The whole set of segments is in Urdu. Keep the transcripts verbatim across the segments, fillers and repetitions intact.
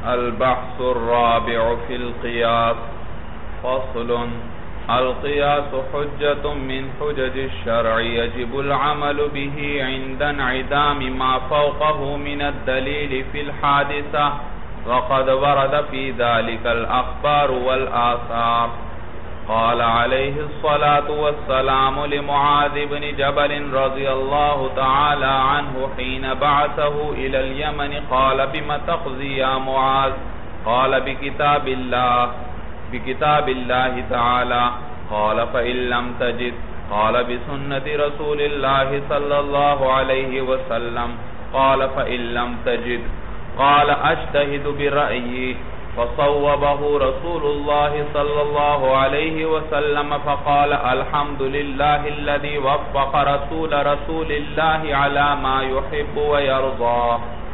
البحث الرابع في القياس. فصل. القياس حجة من حجج الشرع يجب العمل به عند انعدام ما فوقه من الدليل في الحادثة، وقد ورد في ذلك الأخبار والآثار. قال عليه الصلاة والسلام لمعاذ بن جبل رضي الله تعالى عنه حين بعثه إلى اليمن قال بم تقضي يا معاذ؟ قال بكتاب الله بكتاب الله تعالى. قال فإن لم تجد؟ قال بسنة رسول الله صلى الله عليه وسلم. قال فإن لم تجد؟ قال أجتهد برأيي. فصوبه رسول الله صلى الله عليه وسلم فقال الحمد لله الذي وفق رسول رسول الله على ما يحب ويرضى.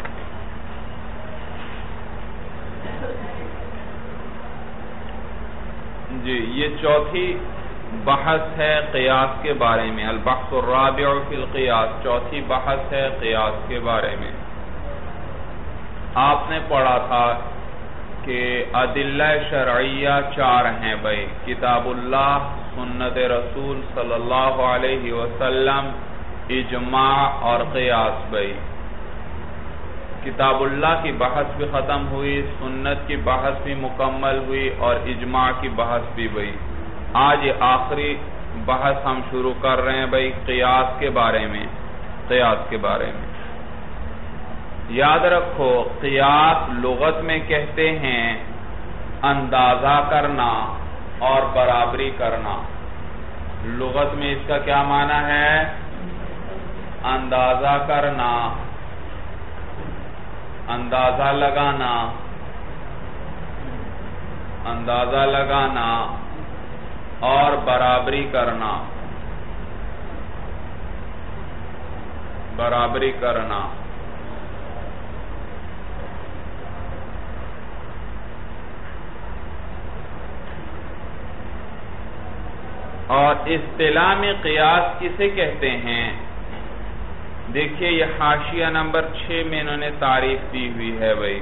جی یہ چوتھی بحث ہے قیاس کے بارے میں. البحث الرابع فی القیاس، چوتھی بحث ہے قیاس کے بارے میں. آپ نے پڑھا تھا کہ ادلہ شرعیہ چار ہیں بھائی، کتاب اللہ، سنت رسول صلی اللہ علیہ وسلم، اجماع اور قیاس بھائی. کتاب اللہ کی بحث بھی ختم ہوئی، سنت کی بحث بھی مکمل ہوئی اور اجماع کی بحث بھی بھائی. آج یہ آخری بحث ہم شروع کر رہے ہیں بھائی قیاس کے بارے میں. قیاس کے بارے میں یاد رکھو، قیاس لغت میں کہتے ہیں اندازہ کرنا اور برابری کرنا. لغت میں اس کا کیا معنی ہے؟ اندازہ کرنا، اندازہ لگانا، اندازہ لگانا اور برابری کرنا، برابری کرنا. اور اصطلاح میں قیاس کسے کہتے ہیں؟ دیکھیے یہ حاشیہ نمبر چھ میں انہوں نے تعریف دی ہوئی ہے بھائی.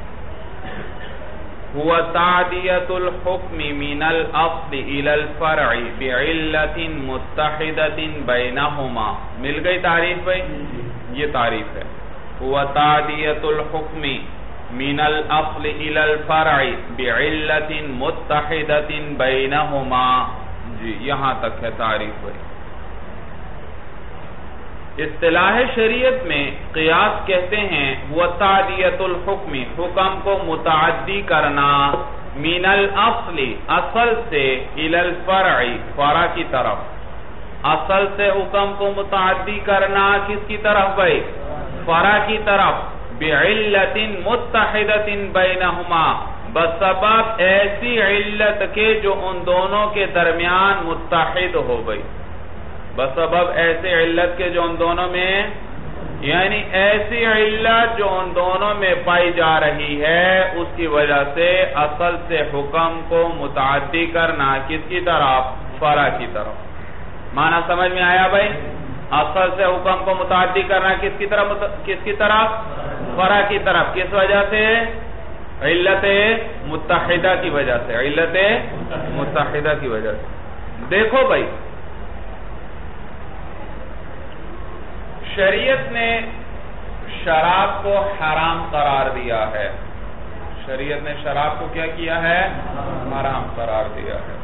هو تعدیت الحکم من الاصل الى الفرع بعلت متحدت بینہما. مل گئی تعریف بھائی؟ یہ تعریف ہے. هو تعدیت الحکم من الاصل الى الفرع بعلت متحدت بینہما. جی یہاں تک ہے تعریف بھائی. اصطلاح شریعت میں قیاس کہتے ہیں وہ تعدیت الحکم، حکم کو متعدی کرنا، من الاصل، اصل سے، الی الفرع، فرع کی طرف. اصل سے حکم کو متعدی کرنا کس کی طرف بھائی؟ فرع کی طرف. بعلت متحدت بینہما، بسبب ایسی علت کے جو ان دونوں کے درمیان متحد ہو گئی. بسبب ایسی علت کے جو ان دونوں میں، یعنی ایسی علت جو ان دونوں میں پائی جا رہی ہے، اس کی وجہ سے اصل سے حکم کو متعدی کرنا کس کی طرف؟ فرع کی طرف. معنی سمجھ میں آیا بھائی؟ اصل سے حکم کو متعدی کرنا کس کی طرف؟ کس کی طرف؟ فرع کی طرف. کس وجہ سے؟ علت متحدہ کی وجہ سے. علت متحدہ کی وجہ سے. دیکھو بھائی، شریعت نے شراب کو حرام قرار دیا ہے. شریعت نے شراب کو کیا کیا ہے؟ حرام قرار دیا ہے.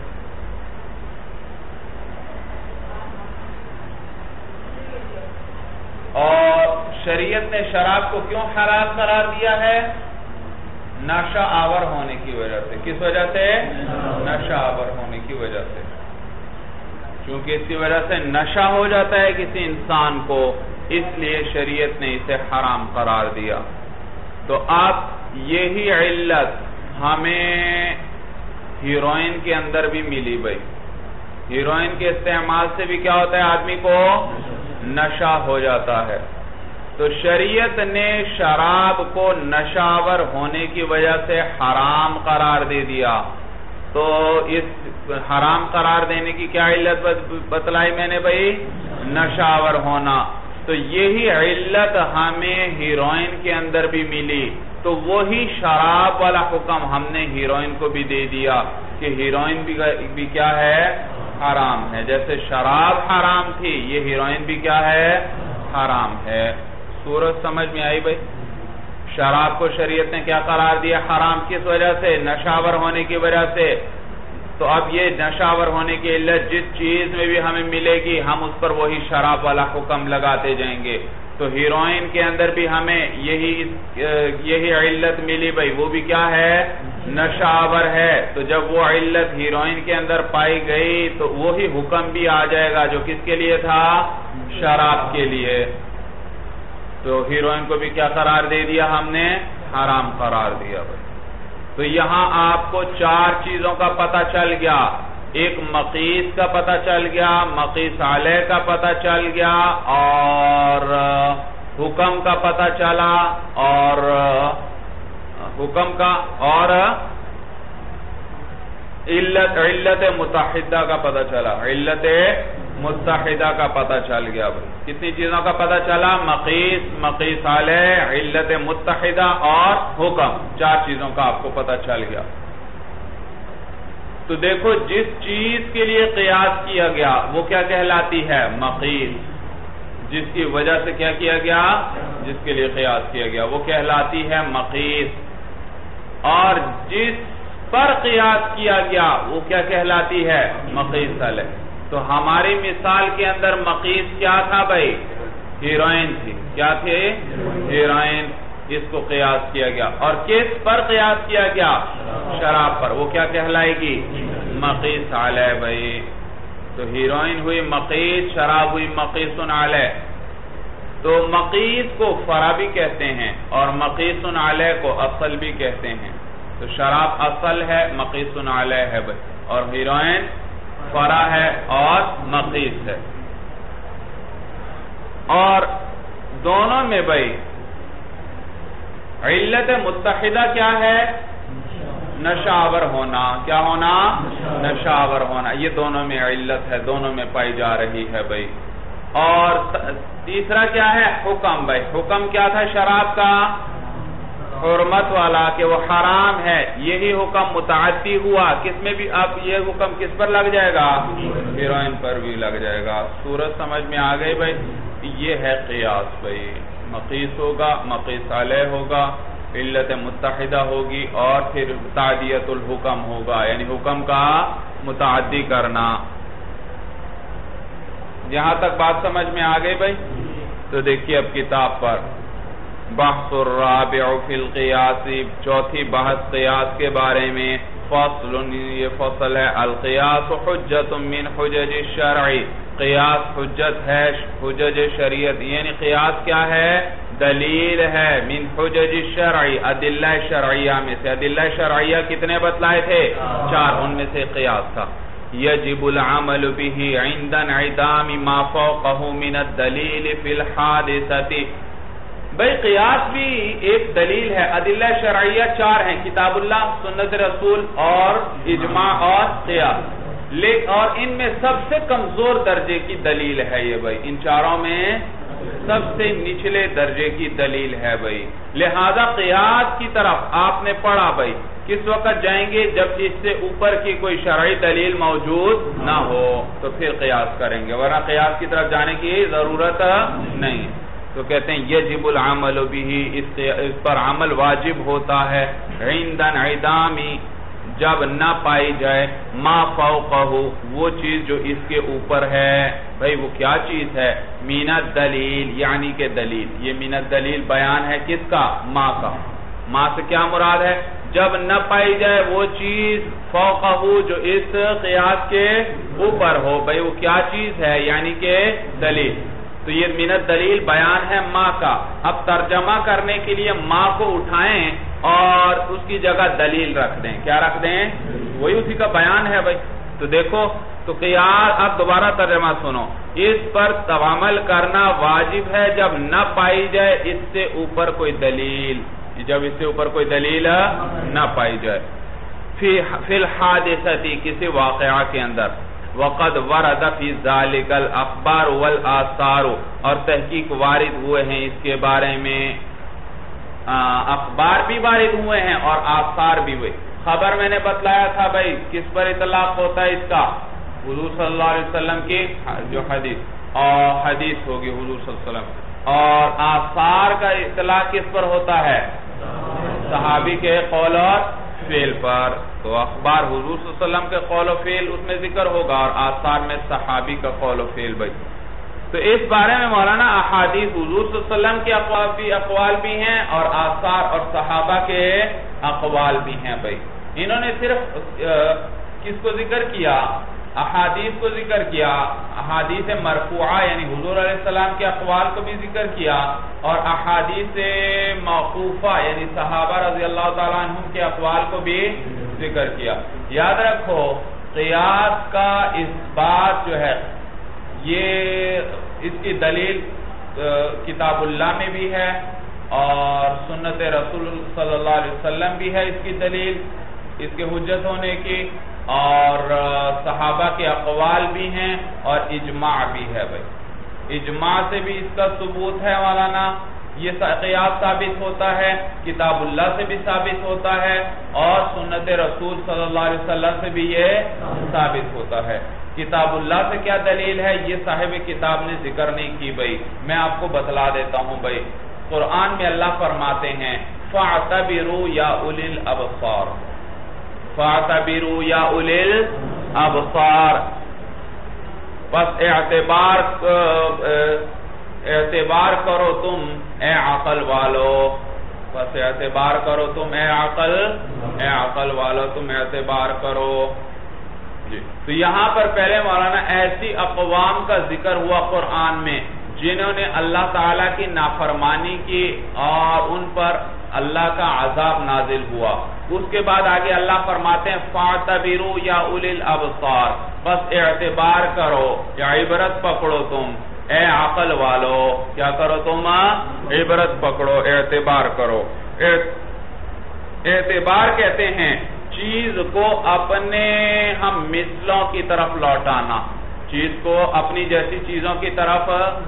اور شریعت نے شراب کو کیوں حرام قرار دیا ہے؟ نشہ آور ہونے کی وجہ سے. کس وجہ سے؟ نشہ آور ہونے کی وجہ سے. کیونکہ اس کی وجہ سے نشہ ہو جاتا ہے کسی انسان کو، اس لیے شریعت نے اسے حرام قرار دیا. تو اب یہی علت ہمیں ہیروئن کے اندر بھی ملی بھائی. ہیروئن کے استعمال سے بھی کیا ہوتا ہے؟ آدمی کو نشہ ہو جاتا ہے. تو شریعت نے شراب کو نشاور ہونے کی وجہ سے حرام قرار دے دیا. تو اس حرام قرار دینے کی کیا علت بتلائی میں نے بھائی؟ نشاور ہونا. تو یہی علت ہمیں ہیروئن کے اندر بھی ملی، تو وہی شراب والا حکم ہم نے ہیروئن کو بھی دے دیا کہ ہیروئن بھی کیا ہے؟ حرام ہے۔ جیسے شراب حرام تھی، یہ ہیروئن بھی کیا ہے؟ حرام ہے۔ صورت سمجھ میں آئی بھائی؟ شراب کو شریعت نے کیا قرار دیا حرام؟ کس وجہ سے؟ نشاور ہونے کی وجہ سے۔ تو اب یہ نشاور ہونے کی علت جس چیز میں بھی ہمیں ملے گی ہم اس پر وہی شراب والا حکم لگاتے جائیں گے۔ تو ہیروئن کے اندر بھی ہمیں یہی یہی علت ملی بھائی، وہ بھی کیا ہے؟ نشاور ہے۔ تو جب وہ علت ہیروئن کے اندر پائی گئی تو وہی حکم بھی آ جائے گا جو کس کے لیے تھا؟ شراب کے لیے۔ تو ہیروئن کو بھی کیا قرار دے دیا ہم نے؟ حرام قرار دیا بھائی۔ تو یہاں آپ کو چار چیزوں کا پتہ چل گیا، ایک مقیس کا پتہ چل گیا، مقیس علیہ کا پتہ چل گیا، اور حکم کا پتہ چلا، اور حکم کا اور علت علت متحدہ کا پتہ چلا، علت متحدہ کا پتہ چل گیا بھائی۔ کتنی چیزوں کا پتہ چلا؟ مقیس، مقیس علیہ، علت متحدہ اور حکم، چار چیزوں کا آپ کو پتہ چل گیا۔ تو دیکھو جس چیز کے لیے قیاس کیا گیا وہ کیا کہلاتی ہے؟ مقیس۔ جس کی وجہ سے کیا کیا گیا؟ جس کے لیے قیاس کیا گیا وہ کہلاتی ہے مقیس۔ اور جس پر قیاس کیا گیا وہ کیا کہلاتی ہے؟ مقیس علیہ۔ تو ہماری مثال کے اندر مقیس کیا تھا بھائی؟ ہیروئن تھی۔ کیا تھے؟ ہیروئن۔ اس کو قیاس کیا گیا، اور کس پر قیاس کیا گیا؟ شراب پر۔ وہ کیا کہلائے گی؟ مقیس علیہ بھائی۔ تو ہیروئن ہوئی مقیس، شراب ہوئی مقیس علیہ۔ تو مقیس کو فرع بھی کہتے ہیں اور مقیس علیہ کو اصل بھی کہتے ہیں۔ تو شراب اصل ہے، مقیس علیہ ہے بھائی، اور ہیروئن فرع ہے اور مقیس ہے۔ اور دونوں میں بھائی علت متحدہ کیا ہے؟ نشاور ہونا۔ کیا ہونا؟ نشاور ہونا۔ یہ دونوں میں علت ہے، دونوں میں پائی جا رہی ہے بھائی۔ اور تیسرا کیا ہے؟ حکم بھائی۔ حکم کیا تھا شراب کا؟ حرمت والا، کہ وہ حرام ہے۔ یہی حکم متعدی ہوا، کس میں بھی اب یہ حکم کس پر لگ جائے گا؟ ہیروئن پر بھی لگ جائے گا۔ صورت سمجھ میں آ گئی بھائی؟ یہ ہے قیاس بھائی۔ مقیس ہوگا، مقیس علیہ ہوگا، علت متحدہ ہوگی، اور پھر تعدیت الحکم ہوگا، یعنی حکم کا متعدی کرنا۔ یہاں تک بات سمجھ میں آ گئی بھائی؟ تو دیکھیے اب کتاب پر بحث الرابع فی القیاس، چوتھی بحث قیاس کے بارے میں۔ فصل، یہ فصل ہے، القیاس حجت من حجج الشرع، قیاس حجت ہے حجج شریعت، یعنی قیاس کیا ہے؟ دلیل ہے، من حجج الشرع، ادلہ شرعیہ میں سے۔ ادلہ شرعیہ کتنے بتلائے تھے؟ چار، ان میں سے قیاس تھا۔ یجب العمل به عند انعدام ما فوقه من الدلیل فی الحادثة، بھئی قیاس بھی ایک دلیل ہے۔ ادلہ شرعیہ چار ہیں، کتاب اللہ، سنت رسول اور اجماع اور قیاس، اور ان میں سب سے کمزور درجے کی دلیل ہے یہ بھئی، ان چاروں میں سب سے نچلے درجے کی دلیل ہے بھئی۔ لہذا قیاس کی طرف آپ نے پڑھا بھئی کس وقت جائیں گے؟ جب اس سے اوپر کی کوئی شرعی دلیل موجود نہ ہو تو پھر قیاس کریں گے، ورنہ قیاس کی طرف جانے کی ضرورت نہیں۔ تو کہتے ہیں یجب العمل به، اس پر عمل واجب ہوتا ہے، عند انعدام، جب نہ پائی جائے، ما فوقہ، وہ چیز جو اس کے اوپر ہے۔ بھئی وہ کیا چیز ہے؟ من الدلیل، یعنی کہ دلیل۔ یہ من الدلیل بیان ہے کس کا؟ ما کا۔ ما سے کیا مراد ہے؟ جب نہ پائی جائے وہ چیز فوقہ، جو اس قیاس کے اوپر ہو۔ بھئی وہ کیا چیز ہے؟ یعنی کہ دلیل۔ تو یہ من الدلیل بیان ہے ما کا۔ اب ترجمہ کرنے کے لیے ما کو اٹھائیں اور اس کی جگہ دلیل رکھ دیں۔ کیا رکھ دیں؟ وہی اسی کا بیان ہے بھائی۔ تو دیکھو، تو قیاس، اب دوبارہ ترجمہ سنو، اس پر عمل کرنا واجب ہے جب نہ پائی جائے اس سے اوپر کوئی دلیل، جب اس سے اوپر کوئی دلیل نہ پائی جائے۔ فی الحادثہ، کسی واقعہ کے اندر، وقد ورد فی ذالک الاخبار والآثار، اور تحقیق وارد ہوئے ہیں اس کے بارے میں، اخبار بھی وارد ہوئے ہیں اور آثار بھی ہوئے۔ خبر میں نے بتلایا تھا بھائی کس پر اطلاق ہوتا ہے اس کا، حضور صلی اللہ علیہ وسلم کی جو حدیث اور حدیث ہوگی حضور صلی اللہ علیہ وسلم، اور آثار کا اطلاق کس پر ہوتا ہے، صحابی کے قول اور فعل پر۔ تو اخبار حضور صلی اللہ علیہ وسلم کے قول و فعل اس میں ذکر ہوگا، اور آثار میں صحابی کا قول و فعل بھائی۔ تو اس بارے میں مولانا احادیث حضور صلی اللہ علیہ وسلم کے اقوال بھی ہیں اور آثار اور صحابہ کے اقوال بھی ہیں بھائی۔ انہوں نے صرف کس کو ذکر کیا، احادیث کو ذکر کیا، احادیث مرفوعہ یعنی حضور علیہ السلام کے اقوال کو بھی ذکر کیا، اور احادیث موقوفہ یعنی صحابہ رضی اللہ تعالیٰ عنہم کے اقوال کو بھی ذکر کیا۔ یاد رکھو قیاس کا اس بات جو ہے یہ اس کی دلیل کتاب اللہ میں بھی ہے اور سنت رسول صلی اللہ علیہ وسلم بھی ہے اس کی دلیل، اس کے حجت ہونے کی، اور صحابہ کے اقوال بھی ہیں اور اجماع بھی ہے بھائی۔ اجماع سے بھی اس کا ثبوت ہے مولانا، یہ قیاس ثابت ہوتا ہے، کتاب اللہ سے بھی ثابت ہوتا ہے، اور سنت رسول صلی اللہ علیہ وسلم سے بھی یہ ثابت ہوتا ہے۔ کتاب اللہ سے کیا دلیل ہے یہ صاحب کتاب نے ذکر نہیں کی بھائی، میں آپ کو بتلا دیتا ہوں بھائی۔ قرآن میں اللہ فرماتے ہیں فَاعْتَبِرُوا يَا أُولِي الْأَبْصَارِ، فَاعْتَبِرُوا يَا أُولِي الْأَبْصَارِ، پس اعتبار اعتبار کرو تم اے عقل والو، پس اعتبار کرو تم اے عقل اے عقل والو تم اعتبار کرو جی۔ تو یہاں پر پہلے مولانا ایسی اقوام کا ذکر ہوا قرآن میں جنہوں نے اللہ تعالیٰ کی نافرمانی کی اور ان پر اللہ کا عذاب نازل ہوا۔ اس کے بعد آگے اللہ فرماتے ہیں فَاعْتَبِرُوا يَا أُولِي الْأَبْصَارِ، بس اعتبار کرو یا عبرت پکڑو تم اے عقل والو، کیا کرو تم عبرت پکڑو اعتبار کرو۔ اعتبار کہتے ہیں چیز کو اپنے ہم مثلوں کی طرف لوٹانا، چیز کو اپنی جیسی چیزوں کی طرف،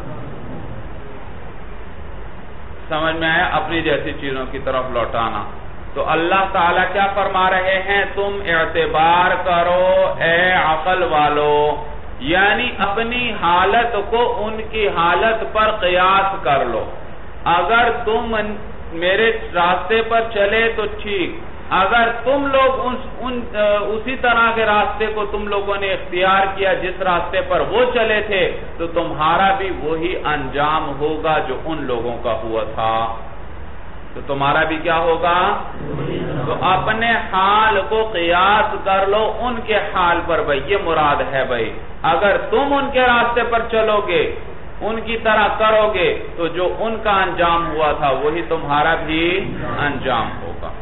سمجھ میں آیا، اپنی جیسی چیزوں کی طرف لوٹانا۔ تو اللہ تعالیٰ کیا فرما رہے ہیں، تم اعتبار کرو اے عقل والو، یعنی اپنی حالت کو ان کی حالت پر قیاس کر لو۔ اگر تم میرے راستے پر چلے تو ٹھیک، اگر تم لوگ ان, ان, اسی طرح کے راستے کو تم لوگوں نے اختیار کیا جس راستے پر وہ چلے تھے تو تمہارا بھی وہی انجام ہوگا جو ان لوگوں کا ہوا تھا، تو تمہارا بھی کیا ہوگا۔ تو اپنے حال کو قیاس کر لو ان کے حال پر بھائی، یہ مراد ہے بھائی۔ اگر تم ان کے راستے پر چلو گے، ان کی طرح کرو گے تو جو ان کا انجام ہوا تھا وہی تمہارا بھی انجام ہوگا۔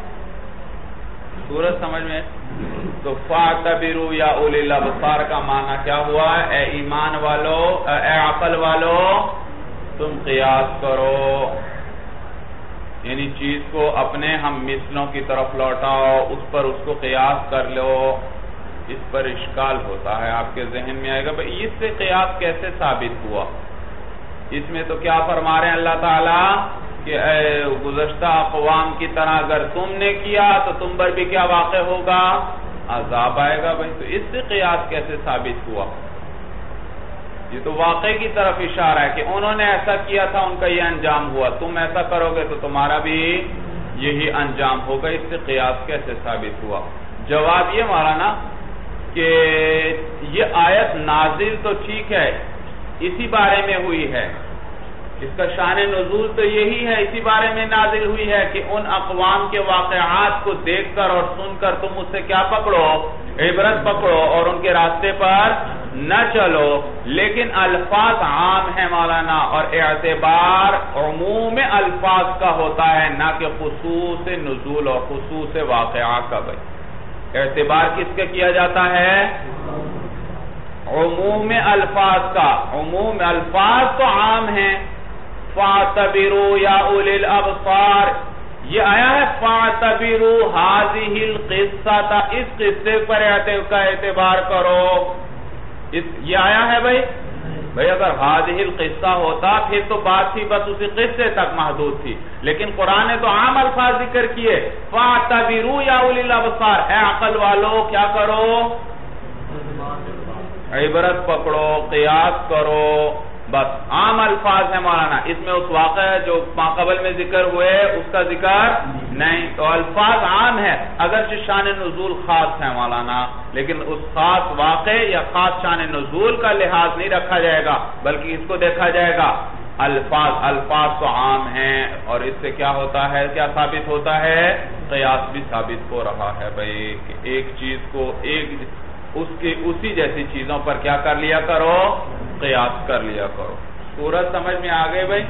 سورج سمجھ میں؟ تو فَاعْتَبِرُوا يَا أُولِي الْأَبْصَارِ کا معنی کیا ہوا، اے ایمان والو اے عقل والو تم قیاس کرو، یعنی چیز کو اپنے ہم مثلوں کی طرف لوٹاؤ، اس پر اس کو قیاس کر لو۔ اس پر اشکال ہوتا ہے، آپ کے ذہن میں آئے گا بھئی اس سے قیاس کیسے ثابت ہوا۔ اس میں تو کیا فرما رہے ہیں اللہ تعالیٰ کہ اے گزشتہ اقوام کی طرح اگر تم نے کیا تو تم پر بھی کیا واقع ہوگا، عذاب آئے گا بھئی۔ تو اس سے قیاس کیسے ثابت ہوا، یہ تو واقع کی طرف اشارہ ہے کہ انہوں نے ایسا کیا تھا ان کا یہ انجام ہوا، تم ایسا کرو گے تو تمہارا بھی یہی انجام ہوگا، اس سے قیاس کیسے ثابت ہوا۔ جواب یہ مولانا کہ یہ آیت نازل تو ٹھیک ہے اسی بارے میں ہوئی ہے، اس کا شان نزول تو یہی ہے، اسی بارے میں نازل ہوئی ہے کہ ان اقوام کے واقعات کو دیکھ کر اور سن کر تم اس سے کیا پکڑو، عبرت پکڑو اور ان کے راستے پر نہ چلو۔ لیکن الفاظ عام ہے مولانا، اور اعتبار عموم الفاظ کا ہوتا ہے نہ کہ خصوص نزول اور خصوص واقعہ کا۔ بھائی اعتبار کس کا کیا جاتا ہے، عموم الفاظ کا۔ عموم الفاظ تو عام ہیں، فَاعْتَبِرُوا يَا أُولِي الْأَبْصَارِ، یہ آیا ہے فَاعْتَبِرُوا هَذِهِ الْقِصَّةَ، اس قصے پر کا اعتبار کرو۔ یہ آیا ہے بھائی بھائی اگر ہذہ القصہ ہوتا پھر تو بات تھی بس اسی قصے تک محدود تھی، لیکن قرآن نے تو عام الفاظ ذکر کیے، فَاعْتَبِرُوا يَا أُولِي الْأَبْصَارِ، اے عقل والو کیا کرو، عبرت پکڑو، قیاس کرو، بس عام الفاظ ہیں مولانا، اس میں اس واقعہ جو ماقبل میں ذکر ہوئے اس کا ذکر نہیں، تو الفاظ عام ہے، اگرچہ شان نزول خاص ہے مولانا، لیکن اس خاص واقع یا خاص شان نزول کا لحاظ نہیں رکھا جائے گا، بلکہ اس کو دیکھا جائے گا الفاظ الفاظ تو عام ہیں، اور اس سے کیا ہوتا ہے، کیا ثابت ہوتا ہے، قیاس بھی ثابت ہو رہا ہے بھائی، کہ ایک چیز کو ایک اس کی اسی جیسی چیزوں پر کیا کر لیا کرو، قیاس کر لیا کرو۔ سورت سمجھ میں آگئے بھائی؟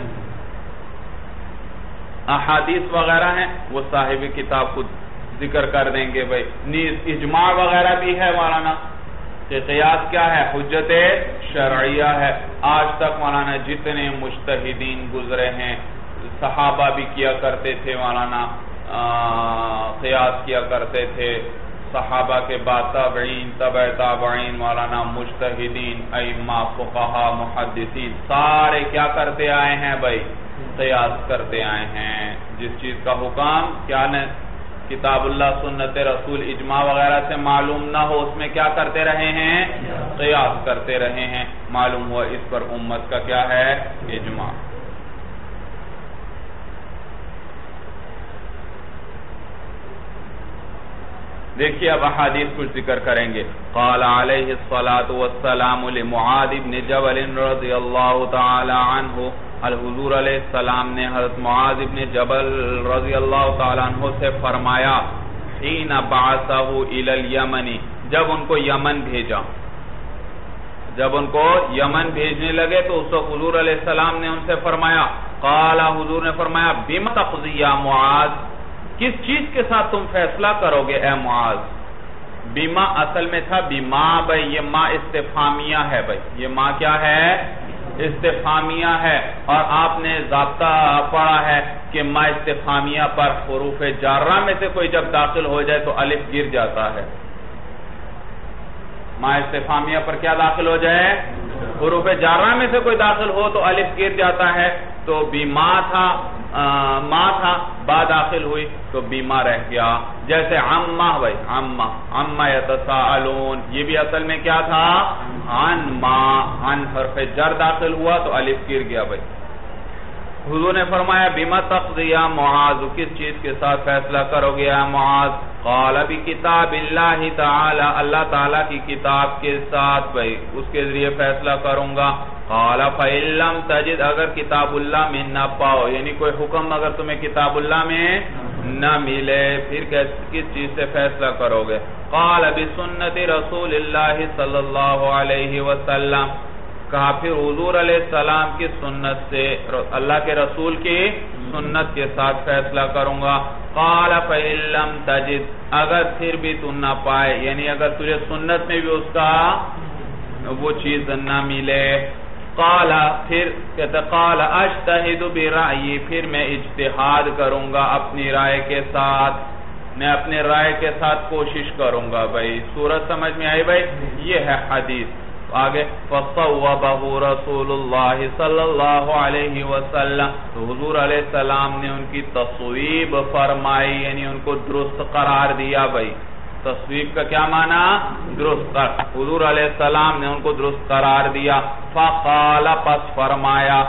احادیث وغیرہ ہیں وہ صاحب کتاب خود ذکر کر دیں گے بھائی، نیز اجماع وغیرہ بھی ہے مولانا، کہ قیاس کیا ہے، حجت شرعیہ ہے۔ آج تک مولانا جتنے مجتہدین گزرے ہیں، صحابہ بھی کیا کرتے تھے مولانا، قیاس کیا کرتے تھے، صحابہ کے بعد تابعین، تبع تابعین، مولانا مجتہدین، ائمہ، فقہا، محدثین، سارے کیا کرتے آئے ہیں بھائی، قیاس کرتے آئے ہیں۔ جس چیز کا حکام کیا نہ کتاب اللہ، سنت رسول، اجماع وغیرہ سے معلوم نہ ہو، اس میں کیا کرتے رہے ہیں، قیاس کرتے رہے ہیں، معلوم ہوا اس پر امت کا کیا ہے، اجماع۔ دیکھیے اب احادیث کچھ ذکر کریں گے۔ قال علیہ الصلاة والسلام لمعاذ بن جبل رضی اللہ تعالی عنہ، الحضور علیہ السلام نے حضرت معاذ بن جبل رضی اللہ تعالی عنہ سے فرمایا، حین بعثہ الی الیمن، جب ان کو یمن بھیجا، جب ان کو یمن بھیجنے لگے تو اس وقت حضور علیہ السلام نے ان سے فرمایا، قال حضور نے فرمایا، بما تقضی یا معاذ، کس چیز کے ساتھ تم فیصلہ کرو گے اے معاذ؟ بیما اصل میں تھا بیما بھائی، یہ ما استفہامیہ ہے بھائی، یہ ما کیا ہے، استفہامیہ ہے، اور آپ نے ضابطہ پڑھا ہے کہ ما استفہامیہ پر حروف جارہ میں سے کوئی جب داخل ہو جائے تو الف گر جاتا ہے۔ ما استفہامیہ پر کیا داخل ہو جائے، حروف جارہ میں سے کوئی داخل ہو تو الف گر جاتا ہے، تو بیما تھا، ما تھا، با داخل ہوئی تو بیما رہ گیا۔ جیسے عمہ بھائی، عمہ عمہ یتساءلون، یہ بھی اصل میں کیا تھا، عن ما، عن حرف جر داخل ہوا تو الف گر گیا بھائی۔ حضور نے فرمایا، بما تقضی یا معاذ، کس چیز کے ساتھ فیصلہ کرو گے یا معاذ؟ قال بکتاب اللہ تعالی، اللہ تعالیٰ کی کتاب کے ساتھ بھائی، اس کے ذریعے فیصلہ کروں گا۔ قال فإن لم تجد، اگر کتاب اللہ میں نہ پاؤ، یعنی کوئی حکم اگر تمہیں کتاب اللہ میں نہ ملے، پھر کس چیز سے فیصلہ کرو گے؟ قال بسنت رسول اللہ صلی اللہ علیہ وسلم، کہا پھر حضور علیہ السلام کی سنت سے، اللہ کے رسول کی سنت کے ساتھ فیصلہ کروں گا۔ قال فإن لم تجد، اگر پھر بھی تم نہ پائے، یعنی اگر تجھے سنت میں بھی اس کا وہ چیز نہ ملے، قال پھر کہتا قال اجتہد برأیی، پھر میں اجتہاد کروں گا اپنی رائے کے ساتھ، میں اپنے رائے کے ساتھ کوشش کروں گا بھائی۔ سورت سمجھ میں آئی بھائی؟ یہ ہے حدیث۔ آگے فصوبہ رسول اللہ صلی اللہ علیہ وسلم، تو حضور علیہ السلام نے ان کی تصویب فرمائی، یعنی ان کو درست قرار دیا بھائی۔ تصویب کا کیا معنی؟ درست قرار، حضور علیہ السلام نے ان کو درست قرار دیا۔ فقال، پس فرمایا،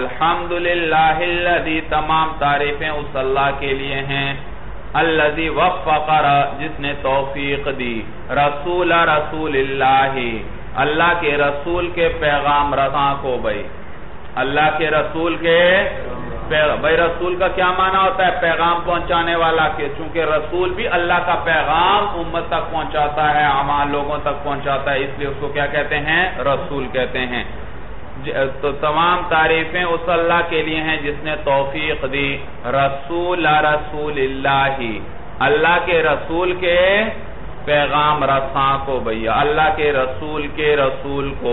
الحمدللہ الذی، تمام تعریفیں اس اللہ کے لیے ہیں، الذی وفق، جس نے توفیق دی، رسول رسول اللہ، اللہ کے رسول کے پیغام رساں کو بھائی، اللہ کے رسول کے بھائی، رسول کا کیا معنی ہوتا ہے؟ پیغام پہنچانے والا، کے چونکہ رسول بھی اللہ کا پیغام امت تک پہنچاتا ہے، عام لوگوں تک پہنچاتا ہے، اس لیے اس کو کیا کہتے ہیں؟ رسول کہتے ہیں۔ تو تمام تعریفیں اس اللہ کے لیے ہیں جس نے توفیق دی، رسول رسول اللہ، اللہ کے رسول کے پیغام رساں کو بھیا، اللہ کے رسول کے رسول کو،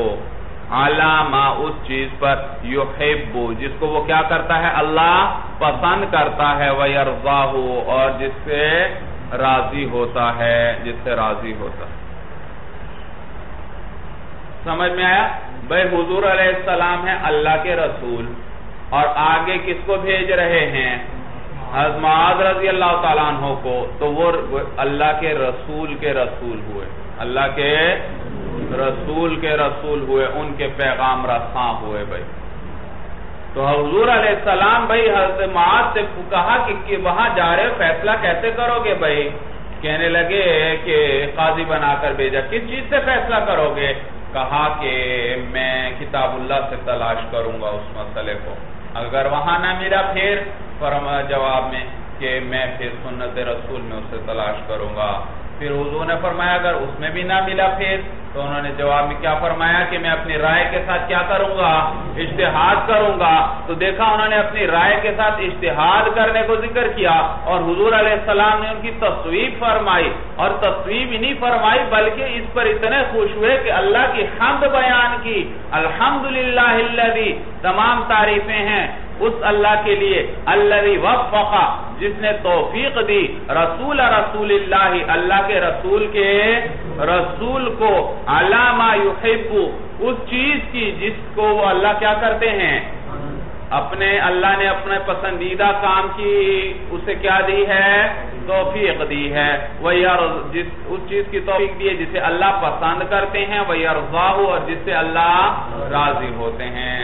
علامہ اس چیز پر، یحب جس کو وہ کیا کرتا ہے؟ اللہ پسند کرتا ہے، ویرضاہ اور جس سے راضی ہوتا ہے، جس سے راضی ہوتا ہے۔ سمجھ میں آیا بھئی حضور علیہ السلام ہیں اللہ کے رسول اور آگے کس کو بھیج رہے ہیں حضرت معاذ رضی اللہ تعالیٰ عنہ کو تو وہ اللہ کے رسول کے رسول ہوئے اللہ کے رسول کے رسول ہوئے ان کے پیغام رساں ہوئے بھئی تو حضور علیہ السلام بھئی حضرت معاذ سے کہا کہ وہاں جا رہے فیصلہ کیسے کرو گے بھئی کہنے لگے کہ قاضی بنا کر بھیجا کس چیز سے فیصلہ کرو گے کہا کہ میں کتاب اللہ سے تلاش کروں گا اس مسئلے کو اگر وہاں نہ ملا پھر فرمایا جواب میں کہ میں پھر سنت رسول میں اسے تلاش کروں گا پھر حضور نے فرمایا اگر اس میں بھی نہ ملا پھر تو انہوں نے جواب میں کیا فرمایا کہ میں اپنی رائے کے ساتھ کیا کروں گا اجتہاد کروں گا تو دیکھا انہوں نے اپنی رائے کے ساتھ اجتہاد کرنے کو ذکر کیا اور حضور علیہ السلام نے ان کی تصویب فرمائی اور تصویب ہی نہیں فرمائی بلکہ اس پر اتنے خوش ہوئے کہ اللہ کی حمد بیان کی الحمدللہ الذی تمام تعریفیں ہیں اس اللہ کے لیے الذی وفق جس نے توفیق دی رسول رسول اللہ اللہ کے رسول کے رسول کو علی ما یحب اس چیز کی جس کو وہ اللہ کیا کرتے ہیں اپنے اللہ نے اپنے پسندیدہ کام کی اسے کیا دی ہے توفیق دی ہے جس اس چیز کی توفیق دی ہے جسے اللہ پسند کرتے ہیں وَيَرْضَاهُ اور جس سے اللہ راضی ہوتے ہیں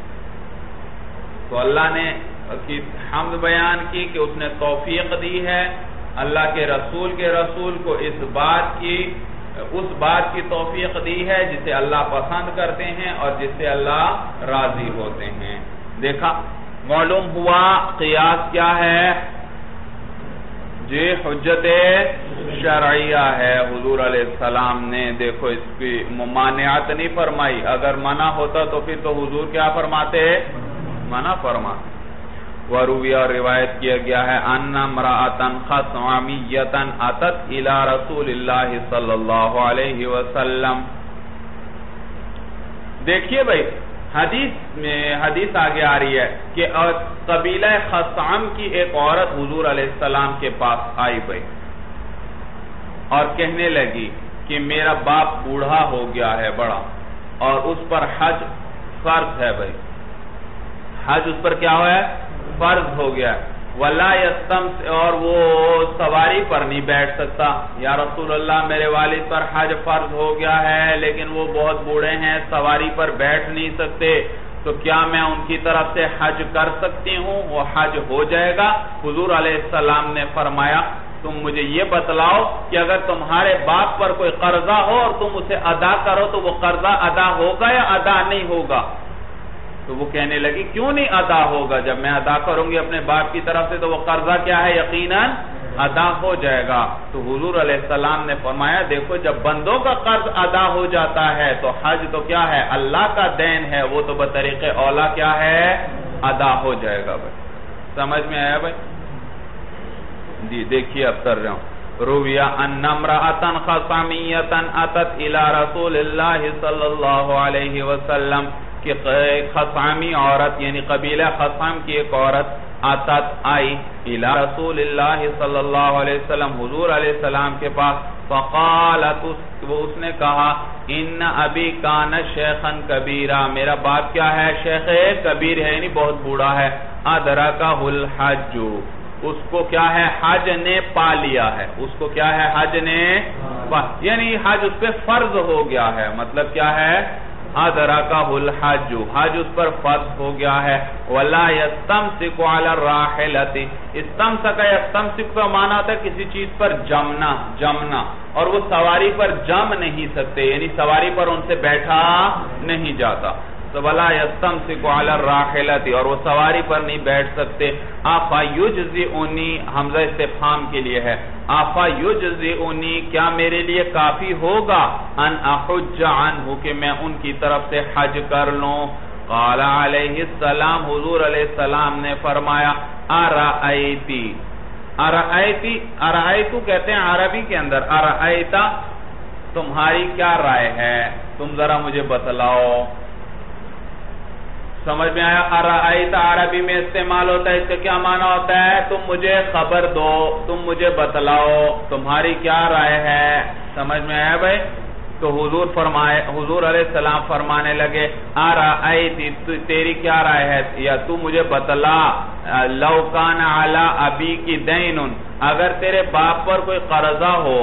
تو اللہ نے کی حمد بیان کی کہ اس نے توفیق دی ہے اللہ کے رسول کے رسول کو اس بات کی اس بات کی توفیق دی ہے جسے اللہ پسند کرتے ہیں اور جس سے اللہ راضی ہوتے ہیں دیکھا معلوم ہوا قیاس کیا ہے جی حجت شرعیہ ہے حضور علیہ السلام نے دیکھو اس کی ممانعت نہیں فرمائی اگر منع ہوتا تو پھر تو حضور کیا فرماتے منع فرما وروی اور روایت کیا گیا ہے ان امرأۃ خصامیۃ اتت الی رسول اللہ صلی اللہ علیہ وسلم دیکھیے بھائی حدیث میں حدیث آگے آ رہی ہے کہ قبیلہ خصام کی ایک عورت حضور علیہ السلام کے پاس آئی بھائی اور کہنے لگی کہ میرا باپ بوڑھا ہو گیا ہے بڑا اور اس پر حج فرض ہے بھائی حج اس پر کیا ہوا ہے فرض ہو گیا وَلَا يَسْتَمْسِ اور وہ سواری پر نہیں بیٹھ سکتا یا رسول اللہ میرے والد پر حج فرض ہو گیا ہے لیکن وہ بہت بوڑھے ہیں سواری پر بیٹھ نہیں سکتے تو کیا میں ان کی طرف سے حج کر سکتی ہوں وہ حج ہو جائے گا حضور علیہ السلام نے فرمایا تم مجھے یہ بتلاؤ کہ اگر تمہارے باپ پر کوئی قرضہ ہو اور تم اسے ادا کرو تو وہ قرضہ ادا ہوگا یا ادا نہیں ہوگا تو وہ کہنے لگی کیوں نہیں ادا ہوگا جب میں ادا کروں گی اپنے باپ کی طرف سے تو وہ قرضہ کیا ہے یقیناً ادا ہو جائے گا تو حضور علیہ السلام نے فرمایا دیکھو جب بندوں کا قرض ادا ہو جاتا ہے تو حج تو کیا ہے اللہ کا دین ہے وہ تو بطریق اولا کیا ہے ادا ہو جائے گا بھائی سمجھ میں آیا بھائی جی دیکھیے اب کر رہا ہوں رویہ ان امرأۃ خصامیۃ اتت الی رسول اللہ صلی اللہ علیہ وسلم کہ خصامی عورت یعنی قبیلہ خصام کی ایک عورت آتت آئی الى رسول اللہ صلی اللہ علیہ وسلم حضور علیہ السلام کے پاس فقالت وہ اس نے کہا ان ابی کان شیخا کبیرا میرا باپ کیا ہے شیخ کبیر ہے یعنی بہت بوڑھا ہے ادرکہ الحج اس کو کیا ہے حج نے پا لیا ہے اس کو کیا ہے حج نے یعنی حج اس پہ فرض ہو گیا ہے مطلب کیا ہے ادرکہ الحج حج اس پر فرض ہو گیا ہے ولا یستمسک علی الراحلۃ استمسک یستمسک کا معنی ہوتا ہے کسی چیز پر جمنا جمنا اور وہ سواری پر جم نہیں سکتے یعنی سواری پر ان سے بیٹھا نہیں جاتا ولا یستمسک علی الراحلۃ اور وہ سواری پر نہیں بیٹھ سکتے افا یجزئنی حمزہ استفہام کے لیے ہے افا یجزئنی کیا میرے لیے کافی ہوگا ان احج عنہ کہ میں ان کی طرف سے حج کر لوں قال علیہ السلام حضور علیہ السلام نے فرمایا ارأیتی ارأیتی ارأیتو کہتے ہیں عربی کے اندر ارأیتا تمہاری کیا رائے ہے تم ذرا مجھے بتلاؤ سمجھ میں آیا ارائیت عربی میں استعمال ہوتا ہے اس کا کیا معنی ہوتا ہے تم مجھے خبر دو تم مجھے بتلاؤ تمہاری کیا رائے ہے سمجھ میں آیا بھائی تو حضور فرمائے حضور علیہ السلام فرمانے لگے ارائیتی تیری کیا رائے ہے یا تو مجھے بتلا لو کان علی ابی کی دین اگر تیرے باپ پر کوئی قرضہ ہو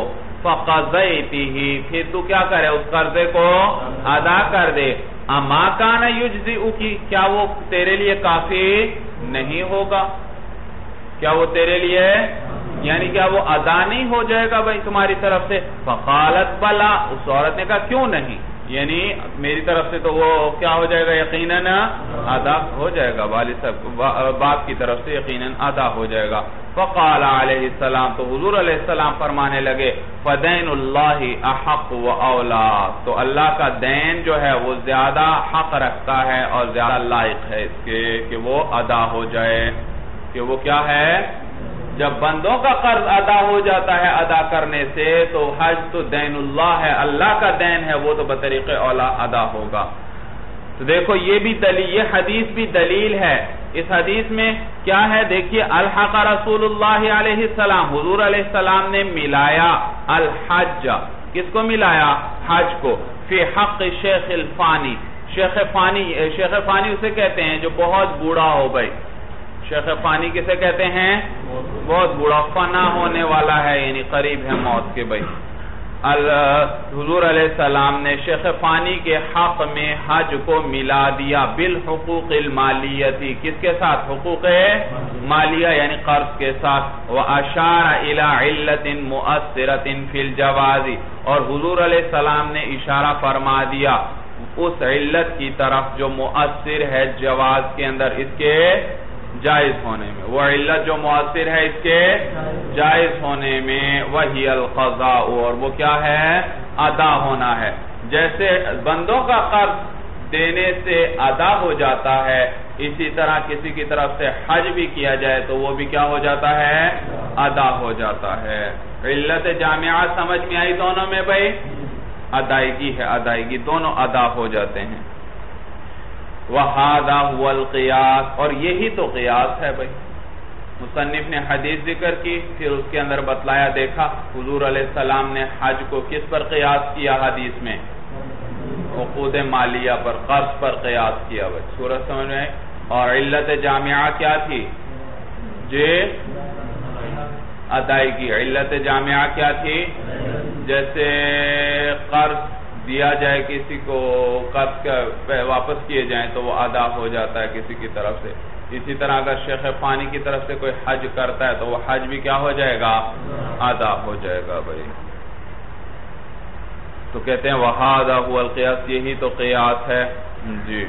فقضیتہ پھر تو کیا کرے اس قرضے کو ادا کر دے اما کان یجزئکی کیا وہ تیرے لیے کافی نہیں ہوگا کیا وہ تیرے لیے یعنی کیا وہ ادا نہیں ہو جائے گا بھائی تمہاری طرف سے فقالت بلا اس عورت نے کہا کیوں نہیں یعنی میری طرف سے تو وہ کیا ہو جائے گا یقیناً ادا ہو جائے گا والد صاحب باپ کی طرف سے یقیناً ادا ہو جائے گا فقال علیہ السلام تو حضور علیہ السلام فرمانے لگے فدین اللہ احق و اولا تو اللہ کا دین جو ہے وہ زیادہ حق رکھتا ہے اور زیادہ لائق ہے اس کے کہ وہ ادا ہو جائے کہ وہ کیا ہے جب بندوں کا قرض ادا ہو جاتا ہے ادا کرنے سے تو حج تو دین اللہ ہے اللہ کا دین ہے وہ تو بطریق اولا ادا ہوگا تو دیکھو یہ بھی دلیل یہ حدیث بھی دلیل ہے اس حدیث میں کیا ہے دیکھیے الحق رسول اللہ علیہ السلام حضور علیہ السلام نے ملایا الحج کس کو ملایا حج کو فی حق شیخ الفانی شیخ فانی شیخ فانی اسے کہتے ہیں جو بہت بوڑھا ہو بھائی شیخ فانی کسے کہتے ہیں بہت بوڑھا فنا ہونے والا ہے یعنی قریب ہے موت کے بھائی حضور علیہ السلام نے شیخ فانی کے حق میں حج کو ملا دیا بالحقوق المالیتی کس کے ساتھ حقوق مالیہ یعنی قرض کے ساتھ وَأَشَارَ إِلَىٰ عِلَّةٍ مُؤَثِّرَةٍ فِي الْجَوَازِ اور حضور علیہ السلام نے اشارہ فرما دیا اس علت کی طرف جو مؤثر ہے جواز کے اندر اس کے جائز ہونے میں وہ علت جو مؤثر ہے اس کے جائز ہونے میں وہی القضاء اور وہ کیا ہے ادا ہونا ہے جیسے بندوں کا قرض دینے سے ادا ہو جاتا ہے اسی طرح کسی کی طرف سے حج بھی کیا جائے تو وہ بھی کیا ہو جاتا ہے ادا ہو جاتا ہے علت جامعہ سمجھ میں آئی دونوں میں بھائی ادائیگی ہے ادائیگی دونوں ادا ہو جاتے ہیں وَهَذَا هُوَ الْقِيَاسِ اور یہی تو قیاس ہے بھائی مصنف نے حدیث ذکر کی پھر اس کے اندر بتلایا دیکھا حضور علیہ السلام نے حج کو کس پر قیاس کیا حدیث میں عقود مالیہ پر قرض پر قیاس کیا بھائی سورہ سمجھ میں اور علت جامعہ کیا تھی جی ادائیگی علت جامعہ کیا تھی جیسے قرض دیا جائے کسی کو قرض واپس کیے جائیں تو وہ ادا ہو جاتا ہے کسی کی طرف سے اسی طرح اگر شیخ فانی کی طرف سے کوئی حج کرتا ہے تو وہ حج بھی کیا ہو جائے گا ادا ہو جائے گا بھائی تو کہتے ہیں وَهَذَا هُوَ الْقِيَاسِ یہی تو قیاس ہے جی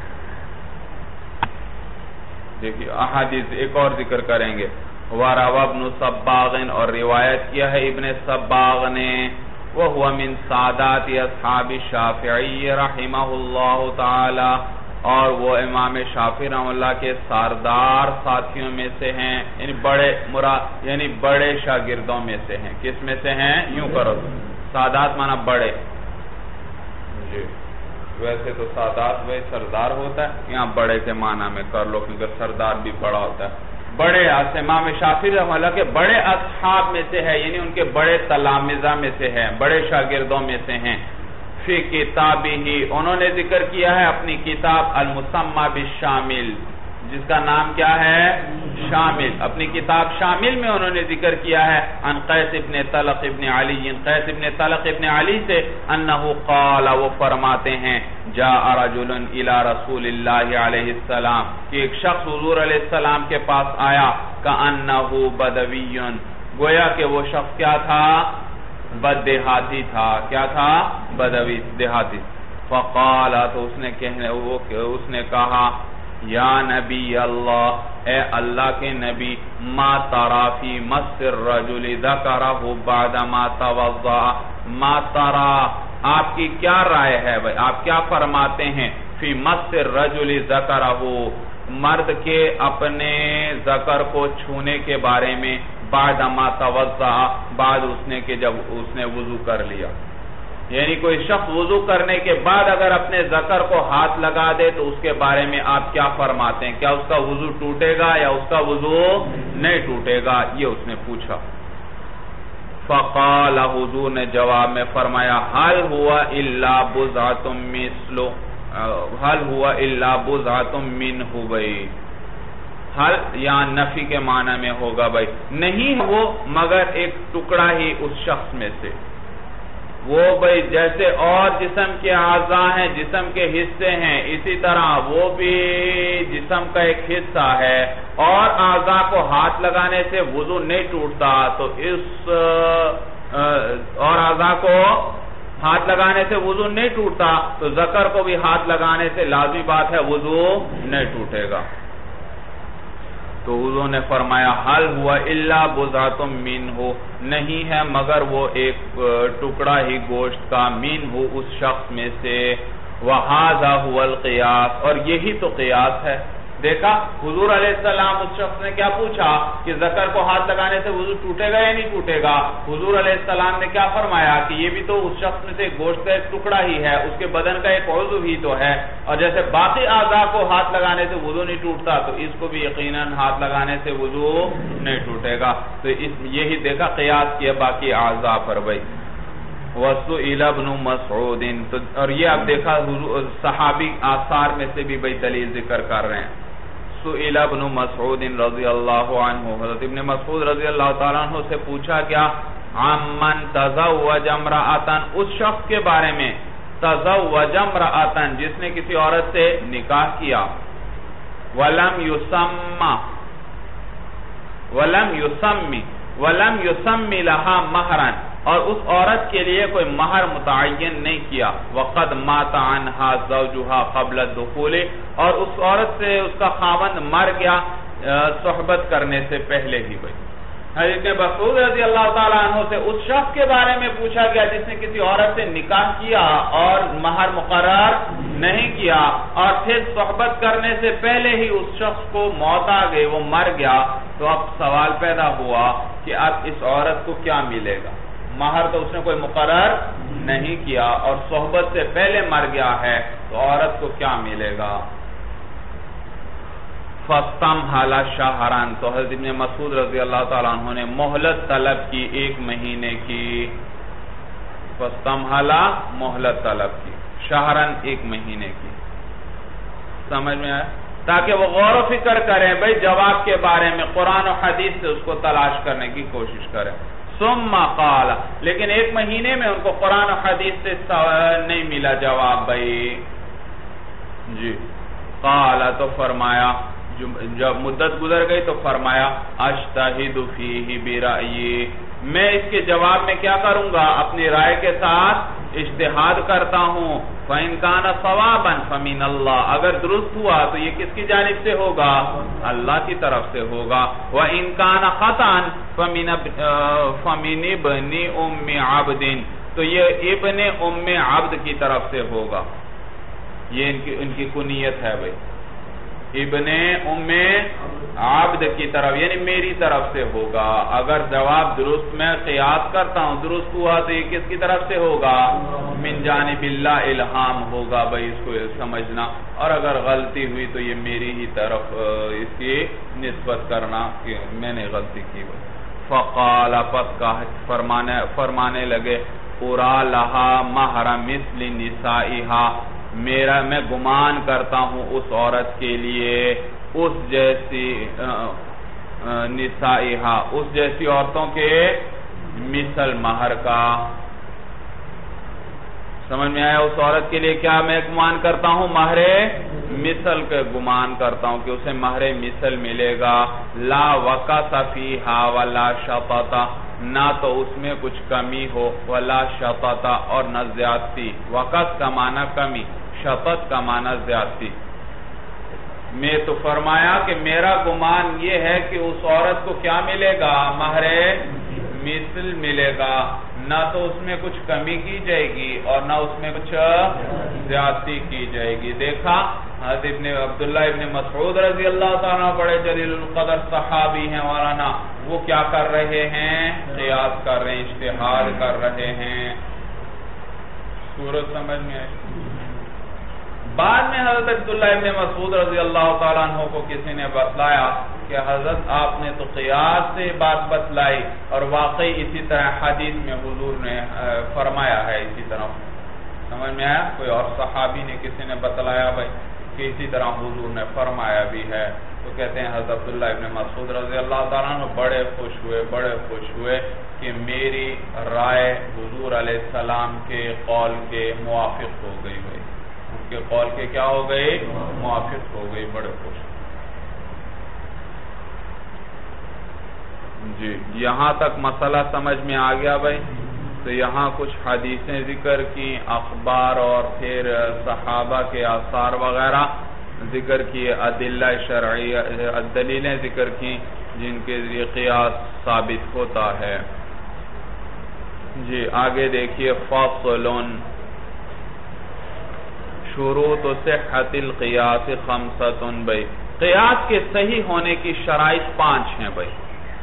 دیکھیے احادیث ایک اور ذکر کریں گے وَرَوَى ابْنُ صَبَّاغٍ اور روایت کیا ہے ابن صباغ نے وَهُوَ مِن سَعَدَاتِ أَصْحَابِ الشَّافِعِيِّ رَحِمَهُ اللَّهُ تَعَالَى اور وہ امام شافعی رحمہ اللہ کے سردار ساتھیوں میں سے ہیں یعنی بڑے مراد یعنی بڑے شاگردوں میں سے ہیں کس میں سے ہیں یوں کرو سادات مانا بڑے جی ویسے تو سادات وہی سردار ہوتا ہے یہاں بڑے کے معنی میں کر لو کیونکہ سردار بھی بڑا ہوتا ہے بڑے امام شافعی رحمہ اللہ کے بڑے اصحاب میں سے ہے یعنی ان کے بڑے تلامذہ میں سے ہے بڑے شاگردوں میں سے ہیں فی کتابہ انہوں نے ذکر کیا ہے اپنی کتاب المسمى بالشامل جس کا نام کیا ہے شامل اپنی کتاب شامل میں انہوں نے ذکر کیا ہے عن قیس ابن طلق ابن علی قیس ابن طلق ابن علی سے انہو قال وہ فرماتے ہیں جاء رجل الى رسول اللہ علیہ السلام کہ ایک شخص حضور علیہ السلام کے پاس آیا کأنہو بدوی گویا کہ وہ شخص کیا تھا بد دیہاتی تھا کیا تھا بدوی دیہاتی فقال تو اس نے کہنے وہ اس نے کہا یا نبی اللہ اے اللہ کے نبی ما ترا فی مس الرجل ذکرہ بعد ما توضا ما ترا آپ کی کیا رائے ہے بھائی آپ کیا فرماتے ہیں فی مس الرجل ذکرہ مرد کے اپنے ذکر کو چھونے کے بارے میں بعد ما توضا بعد اس نے کہ جب اس نے وضو کر لیا یعنی کوئی شخص وضو کرنے کے بعد اگر اپنے ذکر کو ہاتھ لگا دے تو اس کے بارے میں آپ کیا فرماتے ہیں کیا اس کا وضو ٹوٹے گا یا اس کا وضو نہیں ٹوٹے گا یہ اس نے پوچھا فقال حضور نے جواب میں فرمایا حل ہوا الا بضعۃ مثل حل ہوا الا بضعۃ منہ بھائی، حل یا نفی کے معنی میں ہوگا بھائی، نہیں وہ مگر ایک ٹکڑا ہی اس شخص میں سے، وہ بھائی جیسے اور جسم کے اعضاء ہیں، جسم کے حصے ہیں، اسی طرح وہ بھی جسم کا ایک حصہ ہے، اور اعضاء کو ہاتھ لگانے سے وضو نہیں ٹوٹتا، تو اس اور اعضاء کو ہاتھ لگانے سے وضو نہیں ٹوٹتا، تو ذکر کو بھی ہاتھ لگانے سے لازمی بات ہے وضو نہیں ٹوٹے گا۔ تو حضور نے فرمایا حل ہوا الا بضعۃ منہ، نہیں ہے مگر وہ ایک ٹکڑا ہی گوشت کا، منہ اس شخص میں سے، وہذا هو القیاس، اور یہی تو قیاس ہے۔ دیکھا حضور علیہ السلام اس شخص نے کیا پوچھا کہ ذکر کو ہاتھ لگانے سے وضو ٹوٹے گا یا نہیں ٹوٹے گا؟ حضور علیہ السلام نے کیا فرمایا کہ یہ بھی تو اس شخص میں سے گوشت کا ایک ٹکڑا ہی ہے، اس کے بدن کا ایک عضو ہی تو ہے، اور جیسے باقی اعضاء کو ہاتھ لگانے سے وضو نہیں ٹوٹتا تو اس کو بھی یقیناً ہاتھ لگانے سے وضو نہیں ٹوٹے گا۔ تو اس یہی دیکھا قیاس کیا باقی اعضاء پر بھائی۔ وَسُئِلَ ابْنُ مَسْعُودٍ، اور یہ آپ دیکھا صحابی آثار میں سے بھی بھائی دلیل ذکر کر رہے ہیں۔ سئل ابن مسعود رضی اللہ عنہ، حضرت ابن مسعود رضی اللہ تعالیٰ عنہ سے پوچھا کیا، عمن تزوج امرأتن، اس شخص کے بارے میں، تزوج امرأتن جس نے کسی عورت سے نکاح کیا، ولم یسمى ولم یسمی ولم یسمی لہا مہرا، اور اس عورت کے لیے کوئی مہر متعین نہیں کیا، وقد مات عنہا زوجہا قبل الدخول، اور اس عورت سے اس کا خاوند مر گیا صحبت کرنے سے پہلے ہی بھائی۔ حضرت مسعود رضی اللہ تعالیٰ عنہ سے اس شخص کے بارے میں پوچھا گیا جس نے کسی عورت سے نکاح کیا اور مہر مقرر نہیں کیا، اور پھر صحبت کرنے سے پہلے ہی اس شخص کو موت آ گئی، وہ مر گیا، تو اب سوال پیدا ہوا کہ اب اس عورت کو کیا ملے گا؟ مہر تو اس نے کوئی مقرر نہیں کیا اور صحبت سے پہلے مر گیا ہے، تو عورت کو کیا ملے گا؟ فَاسْتَمْحَلَ شَهْرًا، تو حضرت ابن مسعود رضی اللہ تعالیٰ عنہ نے مہلت طلب کی ایک مہینے کی، فَاسْتَمْحَلَ مہلت طلب کی، شہرن ایک مہینے کی، سمجھ میں آیا؟ تاکہ وہ غور و فکر کریں بھئی جواب کے بارے میں، قرآن و حدیث سے اس کو تلاش کرنے کی کوشش کریں۔ ثم قال، لیکن ایک مہینے میں ان کو قرآن و حدیث سے نہیں ملا جواب بھئی، جی قال، تو فرمایا جب مدت گزر گئی تو فرمایا اجتہد فیہ برأیی، میں اس کے جواب میں کیا کروں گا؟ اپنی رائے کے ساتھ اجتہاد کرتا ہوں، فَإِنْ كَانَ صَوَابًا فَمِنَ اللَّهِ، اگر درست ہوا تو یہ کس کی جانب سے ہوگا؟ اللہ کی طرف سے ہوگا، وَإِنْ كَانَ خَطًا فَمِنَ ابْنِ أُمِّ عَبْدٍ، تو یہ ابن ام عبد کی طرف سے ہوگا، یہ ان کی ان کی کنیت ہے بھئی، ابن ام عبد کی طرف، یعنی میری طرف سے ہوگا۔ اگر جواب درست میں قیاس کرتا ہوں درست ہوا تو یہ کس کی طرف سے ہوگا؟ من جانب اللہ الہام ہوگا بھئی، اس کو سمجھنا، اور اگر غلطی ہوئی تو یہ میری ہی طرف اس کی نسبت کرنا کہ میں نے غلطی کی بھئی۔ فقال، پس فرمانے فرمانے لگے، اُرَا لَهَا مَهْرَ مِثْلِ نِسَائِهَا، میرا میں گمان کرتا ہوں اس عورت کے لیے اس جیسی نسائیہا، اس جیسی عورتوں کے مثل مہر کا، سمجھ میں آیا؟ اس عورت کے لیے کیا میں گمان کرتا ہوں؟ مہر مثل کے گمان کرتا ہوں کہ اسے مہر مثل ملے گا، لا وقص فیہا ولا شطط، نہ تو اس میں کچھ کمی ہو، ولا شطط، اور نہ زیادتی، وقص کا معنی کمی، شطط کا معنی زیادتی۔ میں تو فرمایا کہ میرا گمان یہ ہے کہ اس عورت کو کیا ملے گا؟ مہر مثل ملے گا، نہ تو اس میں کچھ کمی کی جائے گی اور نہ اس میں کچھ زیادتی کی جائے گی۔ دیکھا حضرت ابن عبداللہ ابن مسعود رضی اللہ تعالیٰ بڑے جلیل القدر صحابی ہیں مولانا، وہ کیا کر رہے ہیں؟ قیاس کر رہے ہیں، اجتہاد کر رہے ہیں۔ صورت سمجھ میں آئی؟ بعد میں حضرت عبداللہ ابن مسعود رضی اللہ تعالیٰ عنہ کو کسی نے بتلایا کہ حضرت آپ نے تو قیاس سے بات بتلائی اور واقعی اسی طرح حدیث میں حضور نے فرمایا ہے اسی طرح. سمجھ میں آیا؟ کوئی اور صحابی نے کسی نے بتلایا بھائی کہ اسی طرح حضور نے فرمایا بھی ہے. تو کہتے ہیں حضرت عبداللہ ابن مسعود رضی اللہ تعالیٰ عنہ بڑے خوش ہوئے بڑے خوش ہوئے کہ میری رائے حضور علیہ السلام کے قول کے موافق ہو گئی بھائی. ان کے قول کے کیا ہو گئی؟ موافق ہو گئی. بڑے خوش. جی یہاں تک مسئلہ سمجھ میں آ گیا بھائی. تو یہاں کچھ حدیثیں ذکر کی، اخبار اور پھر صحابہ کے آثار وغیرہ ذکر کی، ادلہ شرعی دلیلیں ذکر کی جن کے ذریعے قیاس ثابت ہوتا ہے. جی آگے دیکھیے فصل شروط صحت القیاس خمسۃ بھائی. قیاس کے صحیح ہونے کی شرائط پانچ ہیں بھائی.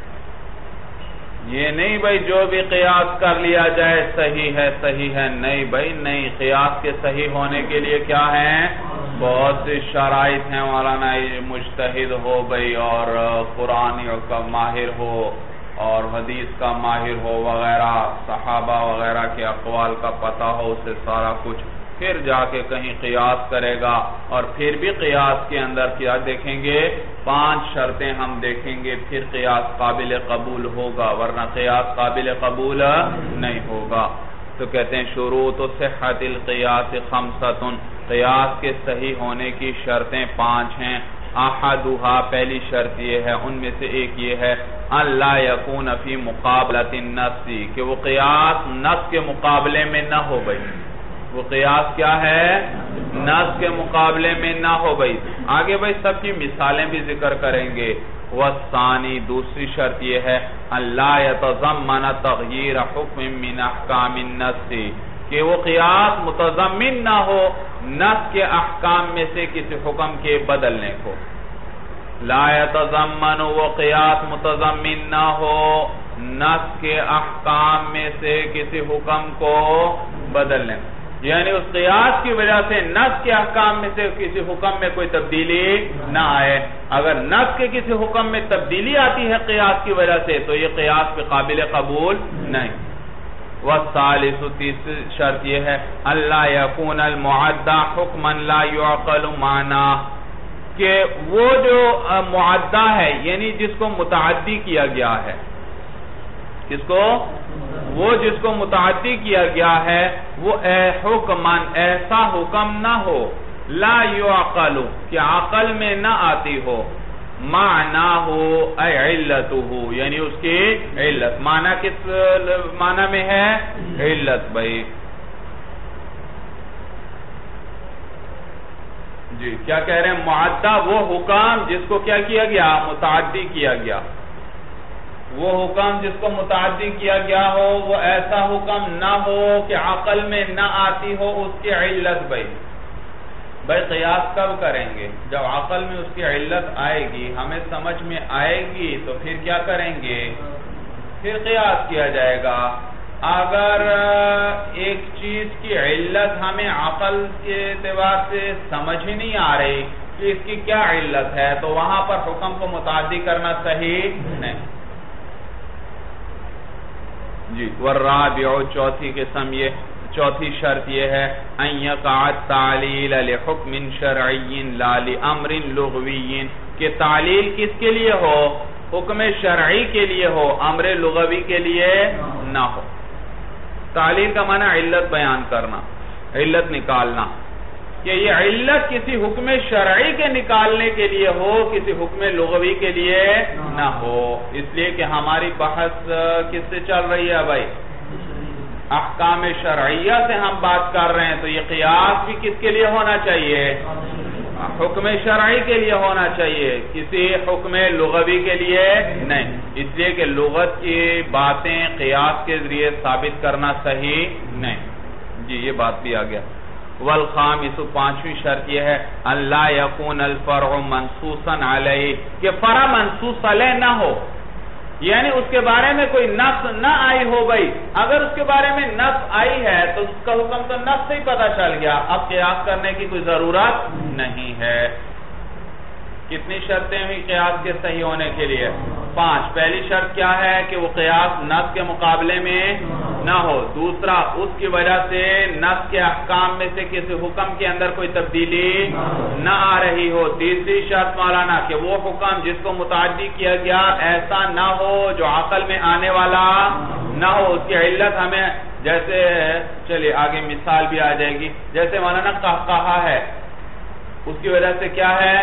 یہ نہیں بھائی جو بھی قیاس کر لیا جائے صحیح ہے صحیح ہے، نہیں بھائی نہیں. قیاس کے صحیح ہونے کے لیے کیا ہیں؟ بہت سی شرائط ہیں. مولانا مجتہد ہو بھائی اور قرآن کا ماہر ہو اور حدیث کا ماہر ہو وغیرہ، صحابہ وغیرہ کے اقوال کا پتہ ہو، اسے سارا کچھ پھر جا کے کہیں قیاس کرے گا. اور پھر بھی قیاس کے اندر کیا دیکھیں گے؟ پانچ شرطیں ہم دیکھیں گے، پھر قیاس قابل قبول ہوگا، ورنہ قیاس قابل قبول نہیں ہوگا. تو کہتے ہیں شروط صحت القیاس خمسۃ، قیاس کے صحیح ہونے کی شرطیں پانچ ہیں. احدھا پہلی شرط یہ ہے، ان میں سے ایک یہ ہے اللہ یکون فی مقابلۃ النص، کہ وہ قیاس نص کے مقابلے میں نہ ہو بھائی. وہ قیاس کیا ہے؟ نص کے مقابلے میں نہ ہو بھائی. آگے بھائی سب کی مثالیں بھی ذکر کریں گے. والثانی دوسری شرط یہ ہے اللہ یتضمن تغییر حکم من احکام النص، کہ وہ قیاس متضمن نہ ہو نص کے احکام میں سے کسی حکم کے بدلنے کو. لا یتضمن، وہ قیاس متضمن نہ ہو نص کے احکام میں سے کسی حکم کو بدلنے، یعنی اس قیاس کی وجہ سے نص کے احکام میں سے کسی حکم میں کوئی تبدیلی نہ آئے. اگر نص کے کسی حکم میں تبدیلی آتی ہے قیاس کی وجہ سے تو یہ قیاس پہ قابل قبول نہیں. والثالث تیسری شرط یہ ہے اللہ یکون المعدہ حکما لا يعقل معناه، کہ وہ جو معدہ ہے یعنی جس کو متعدی کیا گیا ہے، کس کو؟ وہ جس کو متعدی کیا گیا ہے وہ اے حکمان ایسا حکم نہ ہو لا يعقل، کہ عقل میں نہ آتی ہو، معنی ہو اے علت ہو، یعنی اس کی علت. معنی کس معنی میں ہے؟ علت بھائی. جی کیا کہہ رہے ہیں؟ معدہ وہ حکم جس کو کیا کیا گیا؟ متعدی کیا گیا. وہ حکم جس کو متعدی کیا گیا ہو وہ ایسا حکم نہ ہو کہ عقل میں نہ آتی ہو اس کی علت بھائی. بھائی قیاس کب کریں گے؟ جب عقل میں اس کی علت آئے گی، ہمیں سمجھ میں آئے گی تو پھر کیا کریں گے؟ پھر قیاس کیا جائے گا. اگر ایک چیز کی علت ہمیں عقل کے اعتبار سے سمجھ ہی نہیں آ رہی کہ اس کی کیا علت ہے تو وہاں پر حکم کو متعدی کرنا صحیح نہیں. جی والرابع چوتھی قسم یہ چوتھی شرط یہ ہے ان یقع التعلیل لحکم شرعی لا لامر لغوی، کہ تعلیل کس کے لیے ہو؟ حکم شرعی کے لیے ہو، امر لغوی کے لیے نہ ہو. تعلیل کا معنی علت بیان کرنا، علت نکالنا، کہ یہ علت کسی حکم شرعی کے نکالنے کے لیے ہو، کسی حکم لغوی کے لیے نہ ہو. اس لیے کہ ہماری بحث کس سے چل رہی ہے بھائی؟ احکام شرعیہ سے ہم بات کر رہے ہیں. تو یہ قیاس بھی کس کے لیے ہونا چاہیے؟ حکم شرعی کے لیے ہونا چاہیے، کسی حکم لغوی کے لیے نہیں. اس لیے کہ لغت کی باتیں قیاس کے ذریعے ثابت کرنا صحیح نہیں. جی یہ بات بھی آ گیا. والخامس پانچویں شرط یہ ہے اللہ یکون الفرع منصوصا علیہ، کہ فرع منصوص علیہ نہ ہو، یعنی اس کے بارے میں کوئی نص نہ آئی ہو بھائی. اگر اس کے بارے میں نص آئی ہے تو اس کا حکم تو نص سے ہی پتہ چل گیا، اب قیاس کرنے کی کوئی ضرورت نہیں ہے. کتنی شرطیں ہوئی قیاس کے صحیح ہونے کے لیے؟ پانچ. پہلی شرط کیا ہے کہ وہ قیاس نص کے مقابلے میں نہ ہو. دوسرا اس کی وجہ سے نص کے احکام میں سے کسی حکم کے اندر کوئی تبدیلی نہ آ رہی ہو. تیسری شرط مولانا کہ وہ حکم جس کو متعدی کیا گیا ایسا نہ ہو جو عقل میں آنے والا نہ ہو. اس کی علت ہمیں جیسے چلیے آگے مثال بھی آ جائے گی. جیسے مولانا قہقہا ہے, اس کی وجہ سے کیا ہے؟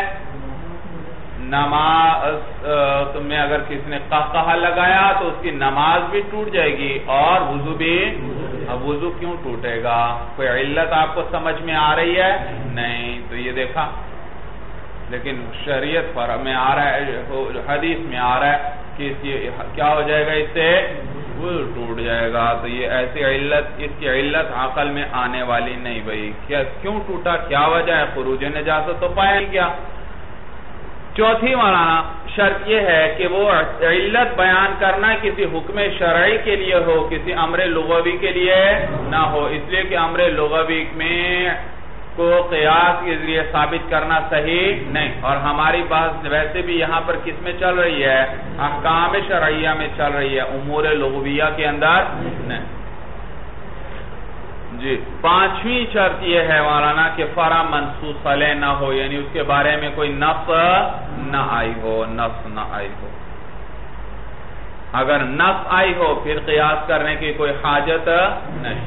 نماز تم نے اگر کسی نے قہقہا لگایا تو اس کی نماز بھی ٹوٹ جائے گی اور وضو بھی. اب وضو کیوں ٹوٹے گا؟ کوئی علت آپ کو سمجھ میں آ رہی ہے؟ نہیں. تو یہ دیکھا, لیکن شریعت پر میں آ رہا ہے, حدیث میں آ رہا ہے کہ کیا ہو جائے گا, اس سے وضو ٹوٹ جائے گا. تو یہ ایسی علت, اس کی علت عقل میں آنے والی نہیں. بھئی کیا کیوں ٹوٹا, کیا وجہ ہے؟ خروج نجاست تو پایا نہیں گیا. چوتھی مولانا شرط یہ ہے کہ وہ علت بیان کرنا کسی حکم شرعی کے لیے ہو, کسی امر لغوی کے لیے نہ ہو. اس لیے کہ امر لغوی میں کو قیاس کے ذریعے ثابت کرنا صحیح نہیں. اور ہماری بات ویسے بھی یہاں پر کس میں چل رہی ہے؟ احکام شرعیہ میں چل رہی ہے, امور لغویہ کے اندر نہیں. جی پانچویں شرط یہ ہے مولانا کہ فرع منصوص علیہ نہ ہو, یعنی اس کے بارے میں کوئی نص نہ آئی ہو. نص نہ آئی ہو. اگر نص آئی ہو پھر قیاس کرنے کی کوئی حاجت نہیں.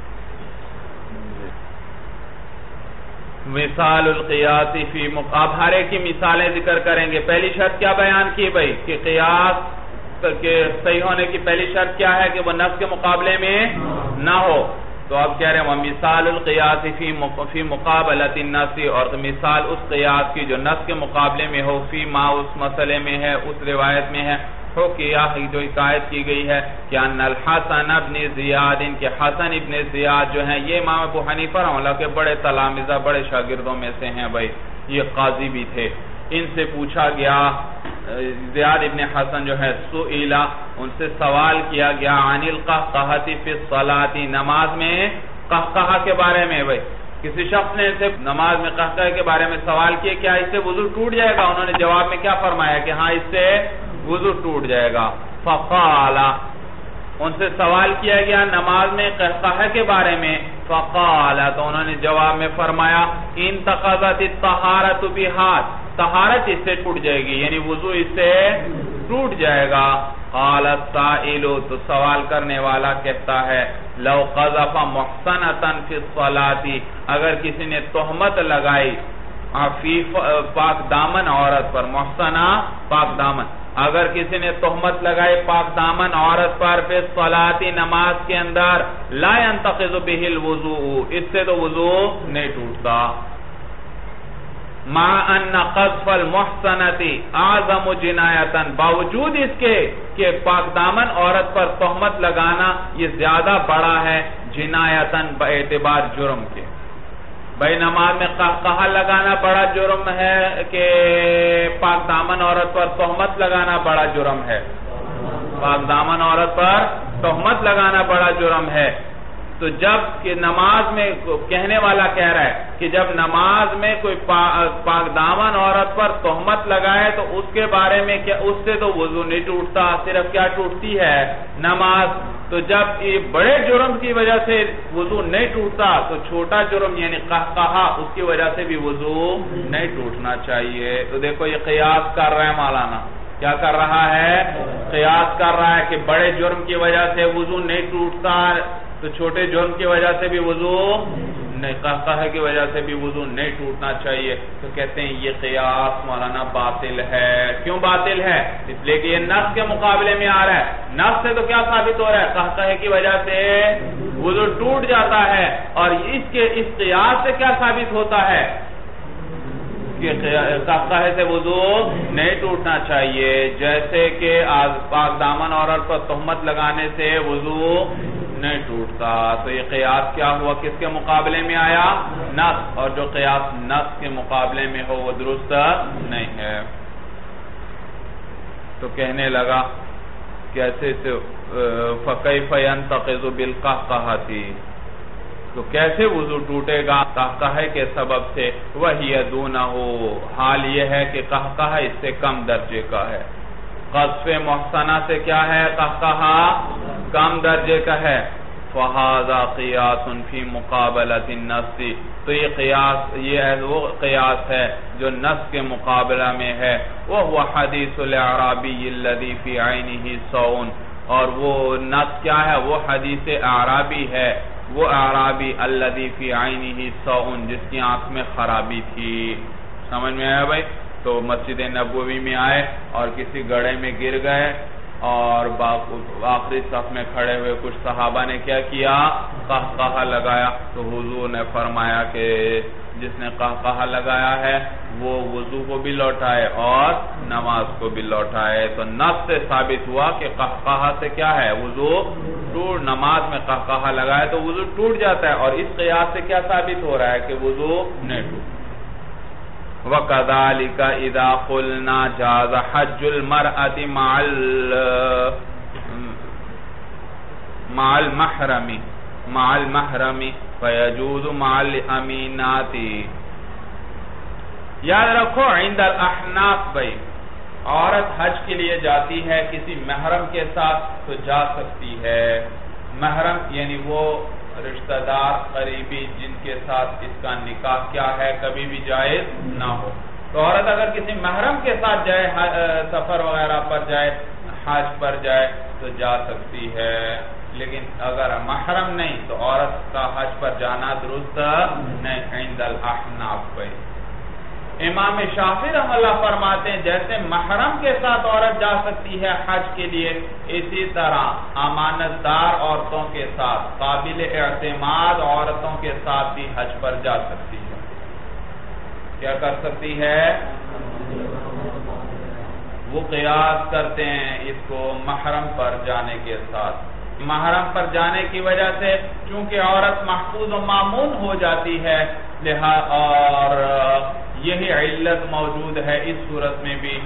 مثال القیاس فی مقابلے کی مثالیں ذکر کریں گے. پہلی شرط کیا بیان کی بھائی کہ قیاس کے صحیح ہونے کی پہلی شرط کیا ہے کہ وہ نص کے مقابلے میں نہ ہو. تو اب کہہ رہے ہیں مثال القیاس فی مقابلۃ النص, اور مثال اس قیاس کی جو نص کے مقابلے میں ہو, فی ما اس مسئلے میں ہے, اس روایت میں ہے, ہو کیا جو حکایت کی گئی ہے کہ ان الحسن ابن زیاد, ان کے حسن ابن زیاد جو ہیں یہ امام ابو حنیفہ رحمہ اللہ کے بڑے تلامذہ, بڑے شاگردوں میں سے ہیں. بھائی یہ قاضی بھی تھے. ان سے پوچھا گیا, زیاد ابن حسن جو ہے سئیلا, ان سے سوال کیا گیا عن القہقہۃ فی الصلاۃ, نماز میں قہقہہ کے بارے میں. بھائی کسی شخص نے ان سے نماز میں قہقہہ کے بارے میں سوال کیا کیا اس سے وضو ٹوٹ جائے گا؟ انہوں نے جواب میں کیا فرمایا کہ ہاں اس سے وضو ٹوٹ جائے گا. فقال, ان سے سوال کیا گیا نماز میں قہقہہ کے بارے میں. فقال, تو انہوں نے جواب میں فرمایا انتقضت الطہارۃ بہذا, طہارت اس سے ٹوٹ جائے گی, یعنی وضو اس سے ٹوٹ جائے گا. قال السائل, تو سوال کرنے والا کہتا ہے لو قذف محصنۃ فی الصلاۃ, اگر کسی نے تہمت لگائی عفیف پاک دامن عورت پر, محصنہ پاک دامن, اگر کسی نے تہمت لگائی پاک دامن عورت پر فی الصلاۃ, نماز کے اندر, لا ينتقض به الوضوء, اس سے تو وضو نہیں ٹوٹتا. مع ان قذف المحصنۃ اعظم جنایۃ, باوجود اس کے کہ پاک دامن عورت پر تہمت لگانا یہ زیادہ بڑا ہے جنایۃ باعتبار جرم کے. بھائی نماز میں قہقہہ لگانا بڑا جرم ہے کہ پاک دامن عورت پر تہمت لگانا بڑا جرم ہے؟ پاک دامن عورت پر تہمت لگانا بڑا جرم ہے. تو جب کہ نماز میں کہنے والا کہہ رہا ہے کہ جب نماز میں کوئی پاک دامن عورت پر تہمت لگائے تو اس کے بارے میں کیا, اس سے تو وضو نہیں ٹوٹتا, صرف کیا ٹوٹتی ہے؟ نماز. تو جب یہ بڑے جرم کی وجہ سے وضو نہیں ٹوٹتا تو چھوٹا جرم یعنی قہقہہ اس کی وجہ سے بھی وضو نہیں ٹوٹنا چاہیے. تو دیکھو یہ قیاس کر رہے ہیں مولانا, کیا کر رہا ہے؟ قیاس کر رہا ہے کہ بڑے جرم کی وجہ سے وضو نہیں ٹوٹتا تو چھوٹے جرم کی وجہ سے بھی وضو نہیں, قہقہہ کی وجہ سے بھی وضو نہیں ٹوٹنا چاہیے. تو کہتے ہیں یہ قیاس مولانا باطل ہے. کیوں باطل ہے؟ اس لیے کہ یہ نص کے مقابلے میں آ رہا ہے. نص سے تو کیا ثابت ہو رہا ہے؟ قہقہہ کی وجہ سے وضو ٹوٹ جاتا ہے. اور اس کے اس قیاس سے کیا ثابت ہوتا ہے کہ قہقہہ سے وضو نہیں ٹوٹنا چاہیے. جیسے کہ پاک دامن عورت پر تہمت لگانے سے وضو نہیں ٹوٹتا. تو یہ قیاس کیا ہوا؟ کس کے مقابلے میں آیا؟ نص. اور جو قیاس نص کے مقابلے میں ہو وہ درست نہیں ہے. تو کہنے لگا کیسے سے فَكَيْفَ يَنْتَقِضُ بِالْقَهْقَهَةِ, تو کیسے وضو ٹوٹے گا؟ قہقہے کے سبب سے. وَهِيَ دُونَهُ، حال یہ ہے کہ قہقہہ اس سے کم درجے کا ہے. قذف محسنہ سے کیا ہے؟ قہقہہ کم درجے کا ہے. فَهَذَا قِيَاسٌ فِي مُقَابَلَةِ النَّصِّ، تو یہ قیاس یہ وہ قیاس ہے جو نص کے مقابلہ میں ہے. وَهُوَ حَدِيثُ الْأَعْرَابِيِّ الَّذِي فِي عَيْنِهِ صَوْءٌ، اور وہ نص کیا ہے؟ وہ حدیث اعرابی ہے، وہ اعرابی الَّذِي فِي عَيْنِهِ صَوْءٌ، جس کی آنکھ میں خرابی تھی. سمجھ میں آیا بھائی؟ تو مسجد نبوی میں آئے اور کسی گڑھے میں گر گئے، اور آخری صف میں کھڑے ہوئے کچھ صحابہ نے کیا کیا؟ قہقہہ لگایا. تو حضور نے فرمایا کہ جس نے قہقہہ لگایا ہے وہ وضو کو بھی لوٹائے اور نماز کو بھی لوٹائے. تو نص سے ثابت ہوا کہ قہقہہ سے کیا ہے؟ وضو ٹوٹ. نماز میں قہقہہ لگائے تو وضو ٹوٹ جاتا ہے، اور اس قیاس سے کیا ثابت ہو رہا ہے کہ وضو نہیں ٹوٹ. وَكَذَلِكَ إِذَا قُلْنَا جَازَ حَجُّ الْمَرْأَةِ مَعَ الْمَحْرَمِ مَعَ الْمَحْرَمِ فَيَجُوزُ مَعَ الْأَمِينَاتِ. یاد رکھو عند الاحناف بھائی، عورت حج کے لیے جاتی ہے کسی محرم کے ساتھ تو جا سکتی ہے. محرم یعنی وہ رشتہ دار قریبی جن کے ساتھ اس کا نکاح کیا ہے کبھی بھی جائز نہ ہو. تو عورت اگر کسی محرم کے ساتھ جائے، سفر وغیرہ پر جائے، حج پر جائے تو جا سکتی ہے. لیکن اگر محرم نہیں تو عورت کا حج پر جانا درست نہیں عند الاحناف پہ. امام شافعی رحمہ اللہ فرماتے ہیں جیسے محرم کے ساتھ عورت جا سکتی ہے حج کے لیے، اسی طرح امانت دار عورتوں کے ساتھ، قابل اعتماد عورتوں کے ساتھ بھی حج پر جا سکتی ہے. کیا کر سکتی ہے؟ وہ قیاس کرتے ہیں اس کو محرم پر جانے کے ساتھ. محرم پر جانے کی وجہ سے چونکہ عورت محفوظ و مامون ہو جاتی ہے، اور یہی علت موجود ہے اس صورت میں بھی،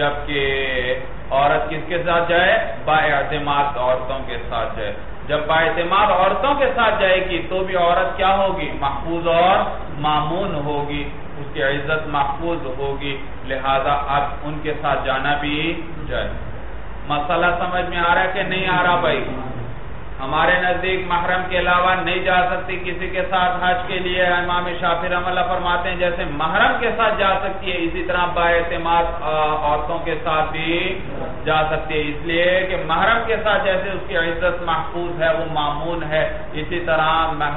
جبکہ عورت کس کے ساتھ جائے؟ با اعتماد عورتوں کے ساتھ جائے. جب با اعتماد عورتوں کے ساتھ جائے گی تو بھی عورت کیا ہوگی؟ محفوظ اور مامون ہوگی، اس کی عزت محفوظ ہوگی، لہذا اب ان کے ساتھ جانا بھی جائے. مسئلہ سمجھ میں آ رہا ہے کہ نہیں آ رہا بھائی؟ ہمارے نزدیک محرم کے علاوہ نہیں جا سکتی کسی کے ساتھ حج کے لیے. امام شافعی رحمہ اللہ فرماتے ہیں جیسے محرم کے ساتھ جا سکتی ہے اسی طرح با اعتماد عورتوں کے ساتھ بھی جا سکتی ہے، اس لیے کہ محرم کے ساتھ جیسے اس کی عزت محفوظ ہے، وہ مامون ہے، اسی طرح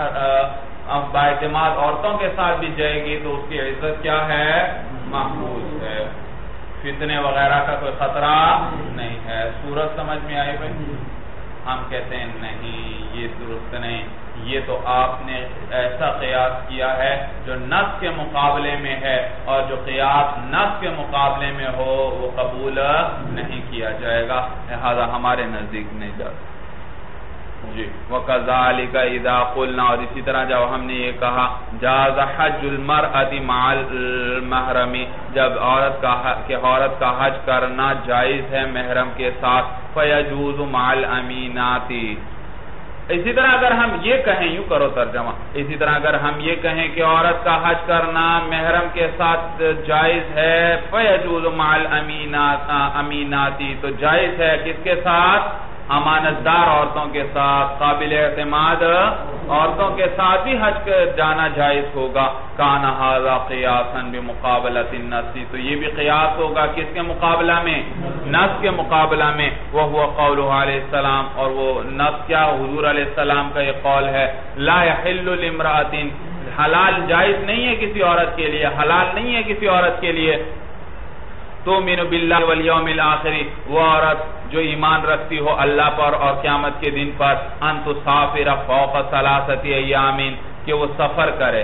با اعتماد عورتوں کے ساتھ بھی جائے گی تو اس کی عزت کیا ہے؟ محفوظ ہے، فتنے وغیرہ کا کوئی خطرہ نہیں ہے. صورت سمجھ میں آئی بھائی؟ ہم کہتے ہیں نہیں، یہ درست نہیں، یہ تو آپ نے ایسا قیاس کیا ہے جو نص کے مقابلے میں ہے، اور جو قیاس نص کے مقابلے میں ہو وہ قبول نہیں کیا جائے گا، لہذا ہمارے نزدیک نہیں جاتا. جی وَكَذَلِكَ إِذَا قُلْنَا، اور اسی طرح جب ہم نے یہ کہا جاز حج المرأة مع المحرم، جب عورت کا کہ عورت کا حج کرنا جائز ہے محرم کے ساتھ، فَيَجُوزُ مع الْأَمِينَاتِ. اسی طرح اگر ہم یہ کہیں، یوں کرو ترجمہ، اسی طرح اگر ہم یہ کہیں کہ عورت کا حج کرنا محرم کے ساتھ جائز ہے، فَيَجُوزُ مع الْأَمِينَاتِ، تو جائز ہے کس کے ساتھ؟ امانت دار عورتوں کے ساتھ، قابل اعتماد عورتوں کے ساتھ بھی حج جانا جائز ہوگا. کان ھذا قیاسا بمقابلۃ النص، تو یہ بھی قیاس ہوگا کس کے مقابلہ میں؟ نص کے مقابلہ میں. وہو قولہ علیہ السلام، اور وہ نص کیا؟ حضور علیہ السلام کا یہ قول ہے، لا یحل لامرأۃ، حلال جائز نہیں ہے کسی عورت کے لیے، حلال نہیں ہے کسی عورت کے لیے، تؤمن باللہ والیوم الآخر، وہ عورت جو ایمان رکھتی ہو اللہ پر اور قیامت کے دن پر، ان تسافر فوق ثلاثۃ ایام، کہ وہ سفر کرے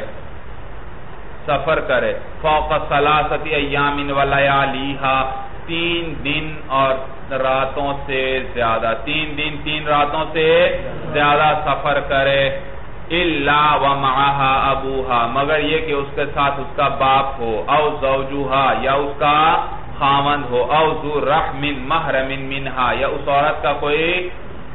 سفر کرے فوق ثلاثۃ ایام ولیالیہا، تین دن اور راتوں سے زیادہ، تین دن تین راتوں سے زیادہ سفر کرے. الا ومعها ابوها، مگر یہ کہ اس کے ساتھ اس کا باپ ہو، او زوجها، یا اس کا خاوند ہو، او ذو رحم محرم منها، یا اس عورت کا کوئی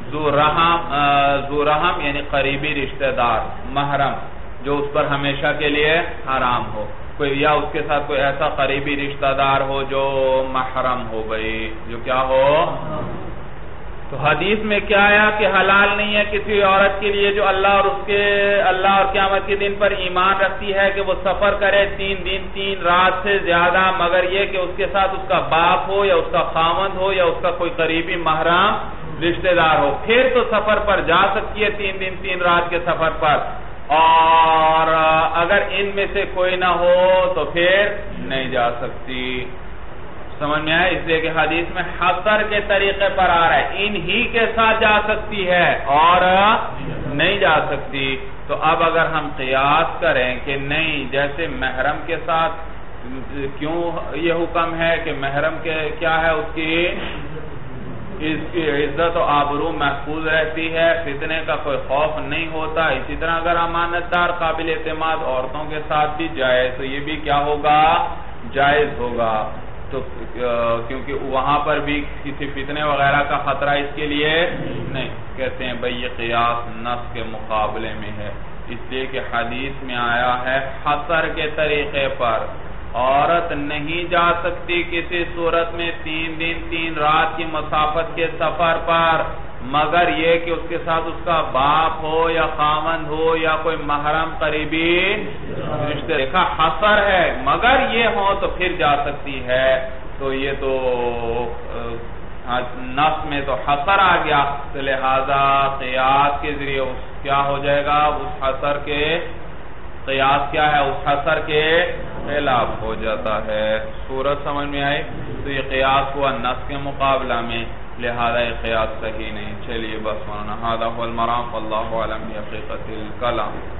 ذو رحم ذو رحم یعنی قریبی رشتہ دار، محرم جو اس پر ہمیشہ کے لیے حرام ہو، کوئی یا اس کے ساتھ کوئی ایسا قریبی رشتہ دار ہو جو محرم ہو گئی، جو کیا ہو۔ تو حدیث میں کیا آیا کہ حلال نہیں ہے کسی عورت کے لیے جو اللہ اور اس کے اللہ اور قیامت کے دن پر ایمان رکھتی ہے کہ وہ سفر کرے تین دن تین رات سے زیادہ، مگر یہ کہ اس کے ساتھ اس کا باپ ہو یا اس کا خاوند ہو یا اس کا کوئی قریبی محرم رشتہ دار ہو، پھر تو سفر پر جا سکتی ہے تین دن تین رات کے سفر پر، اور اگر ان میں سے کوئی نہ ہو تو پھر نہیں جا سکتی۔ سمجھ میں آئے؟ اس لیے کہ حدیث میں حصر کے طریقے پر آ رہا ہے، ان ہی کے ساتھ جا سکتی ہے اور نہیں جا سکتی۔ تو اب اگر ہم قیاس کریں کہ نہیں، جیسے محرم کے ساتھ کیوں یہ حکم ہے کہ محرم کے کیا ہے، اس کی اس کی عزت و آبرو محفوظ رہتی ہے، فتنے کا کوئی خوف نہیں ہوتا، اسی طرح اگر امانت دار قابل اعتماد عورتوں کے ساتھ بھی جائے تو یہ بھی کیا ہوگا، جائز ہوگا، تو کیونکہ وہاں پر بھی کسی فتنے وغیرہ کا خطرہ اس کے لیے نہیں، کہتے ہیں بھئی یہ قیاس نص کے مقابلے میں ہے، اس لیے کہ حدیث میں آیا ہے حصر کے طریقے پر عورت نہیں جا سکتی کسی صورت میں تین دن تین رات کی مسافت کے سفر پر، مگر یہ کہ اس کے ساتھ اس کا باپ ہو یا خاوند ہو یا کوئی محرم قریبی رشتہ، دیکھا حصر ہے، مگر یہ ہو تو پھر جا سکتی ہے۔ تو یہ تو نص میں تو حصر آ گیا، تو لہذا قیاس کے ذریعے کیا ہو جائے گا، اس حصر کے قیاس کیا ہے، اس حصر کے خلاف ہو جاتا ہے۔ صورت سمجھ میں آئی؟ تو یہ قیاس ہوا نص کے مقابلہ میں، لہذا یہ قیاس صحیح نہیں۔ چلیے بس مولانا، ھذا هو المرام، واللہ اعلم بحقیقت الکلام۔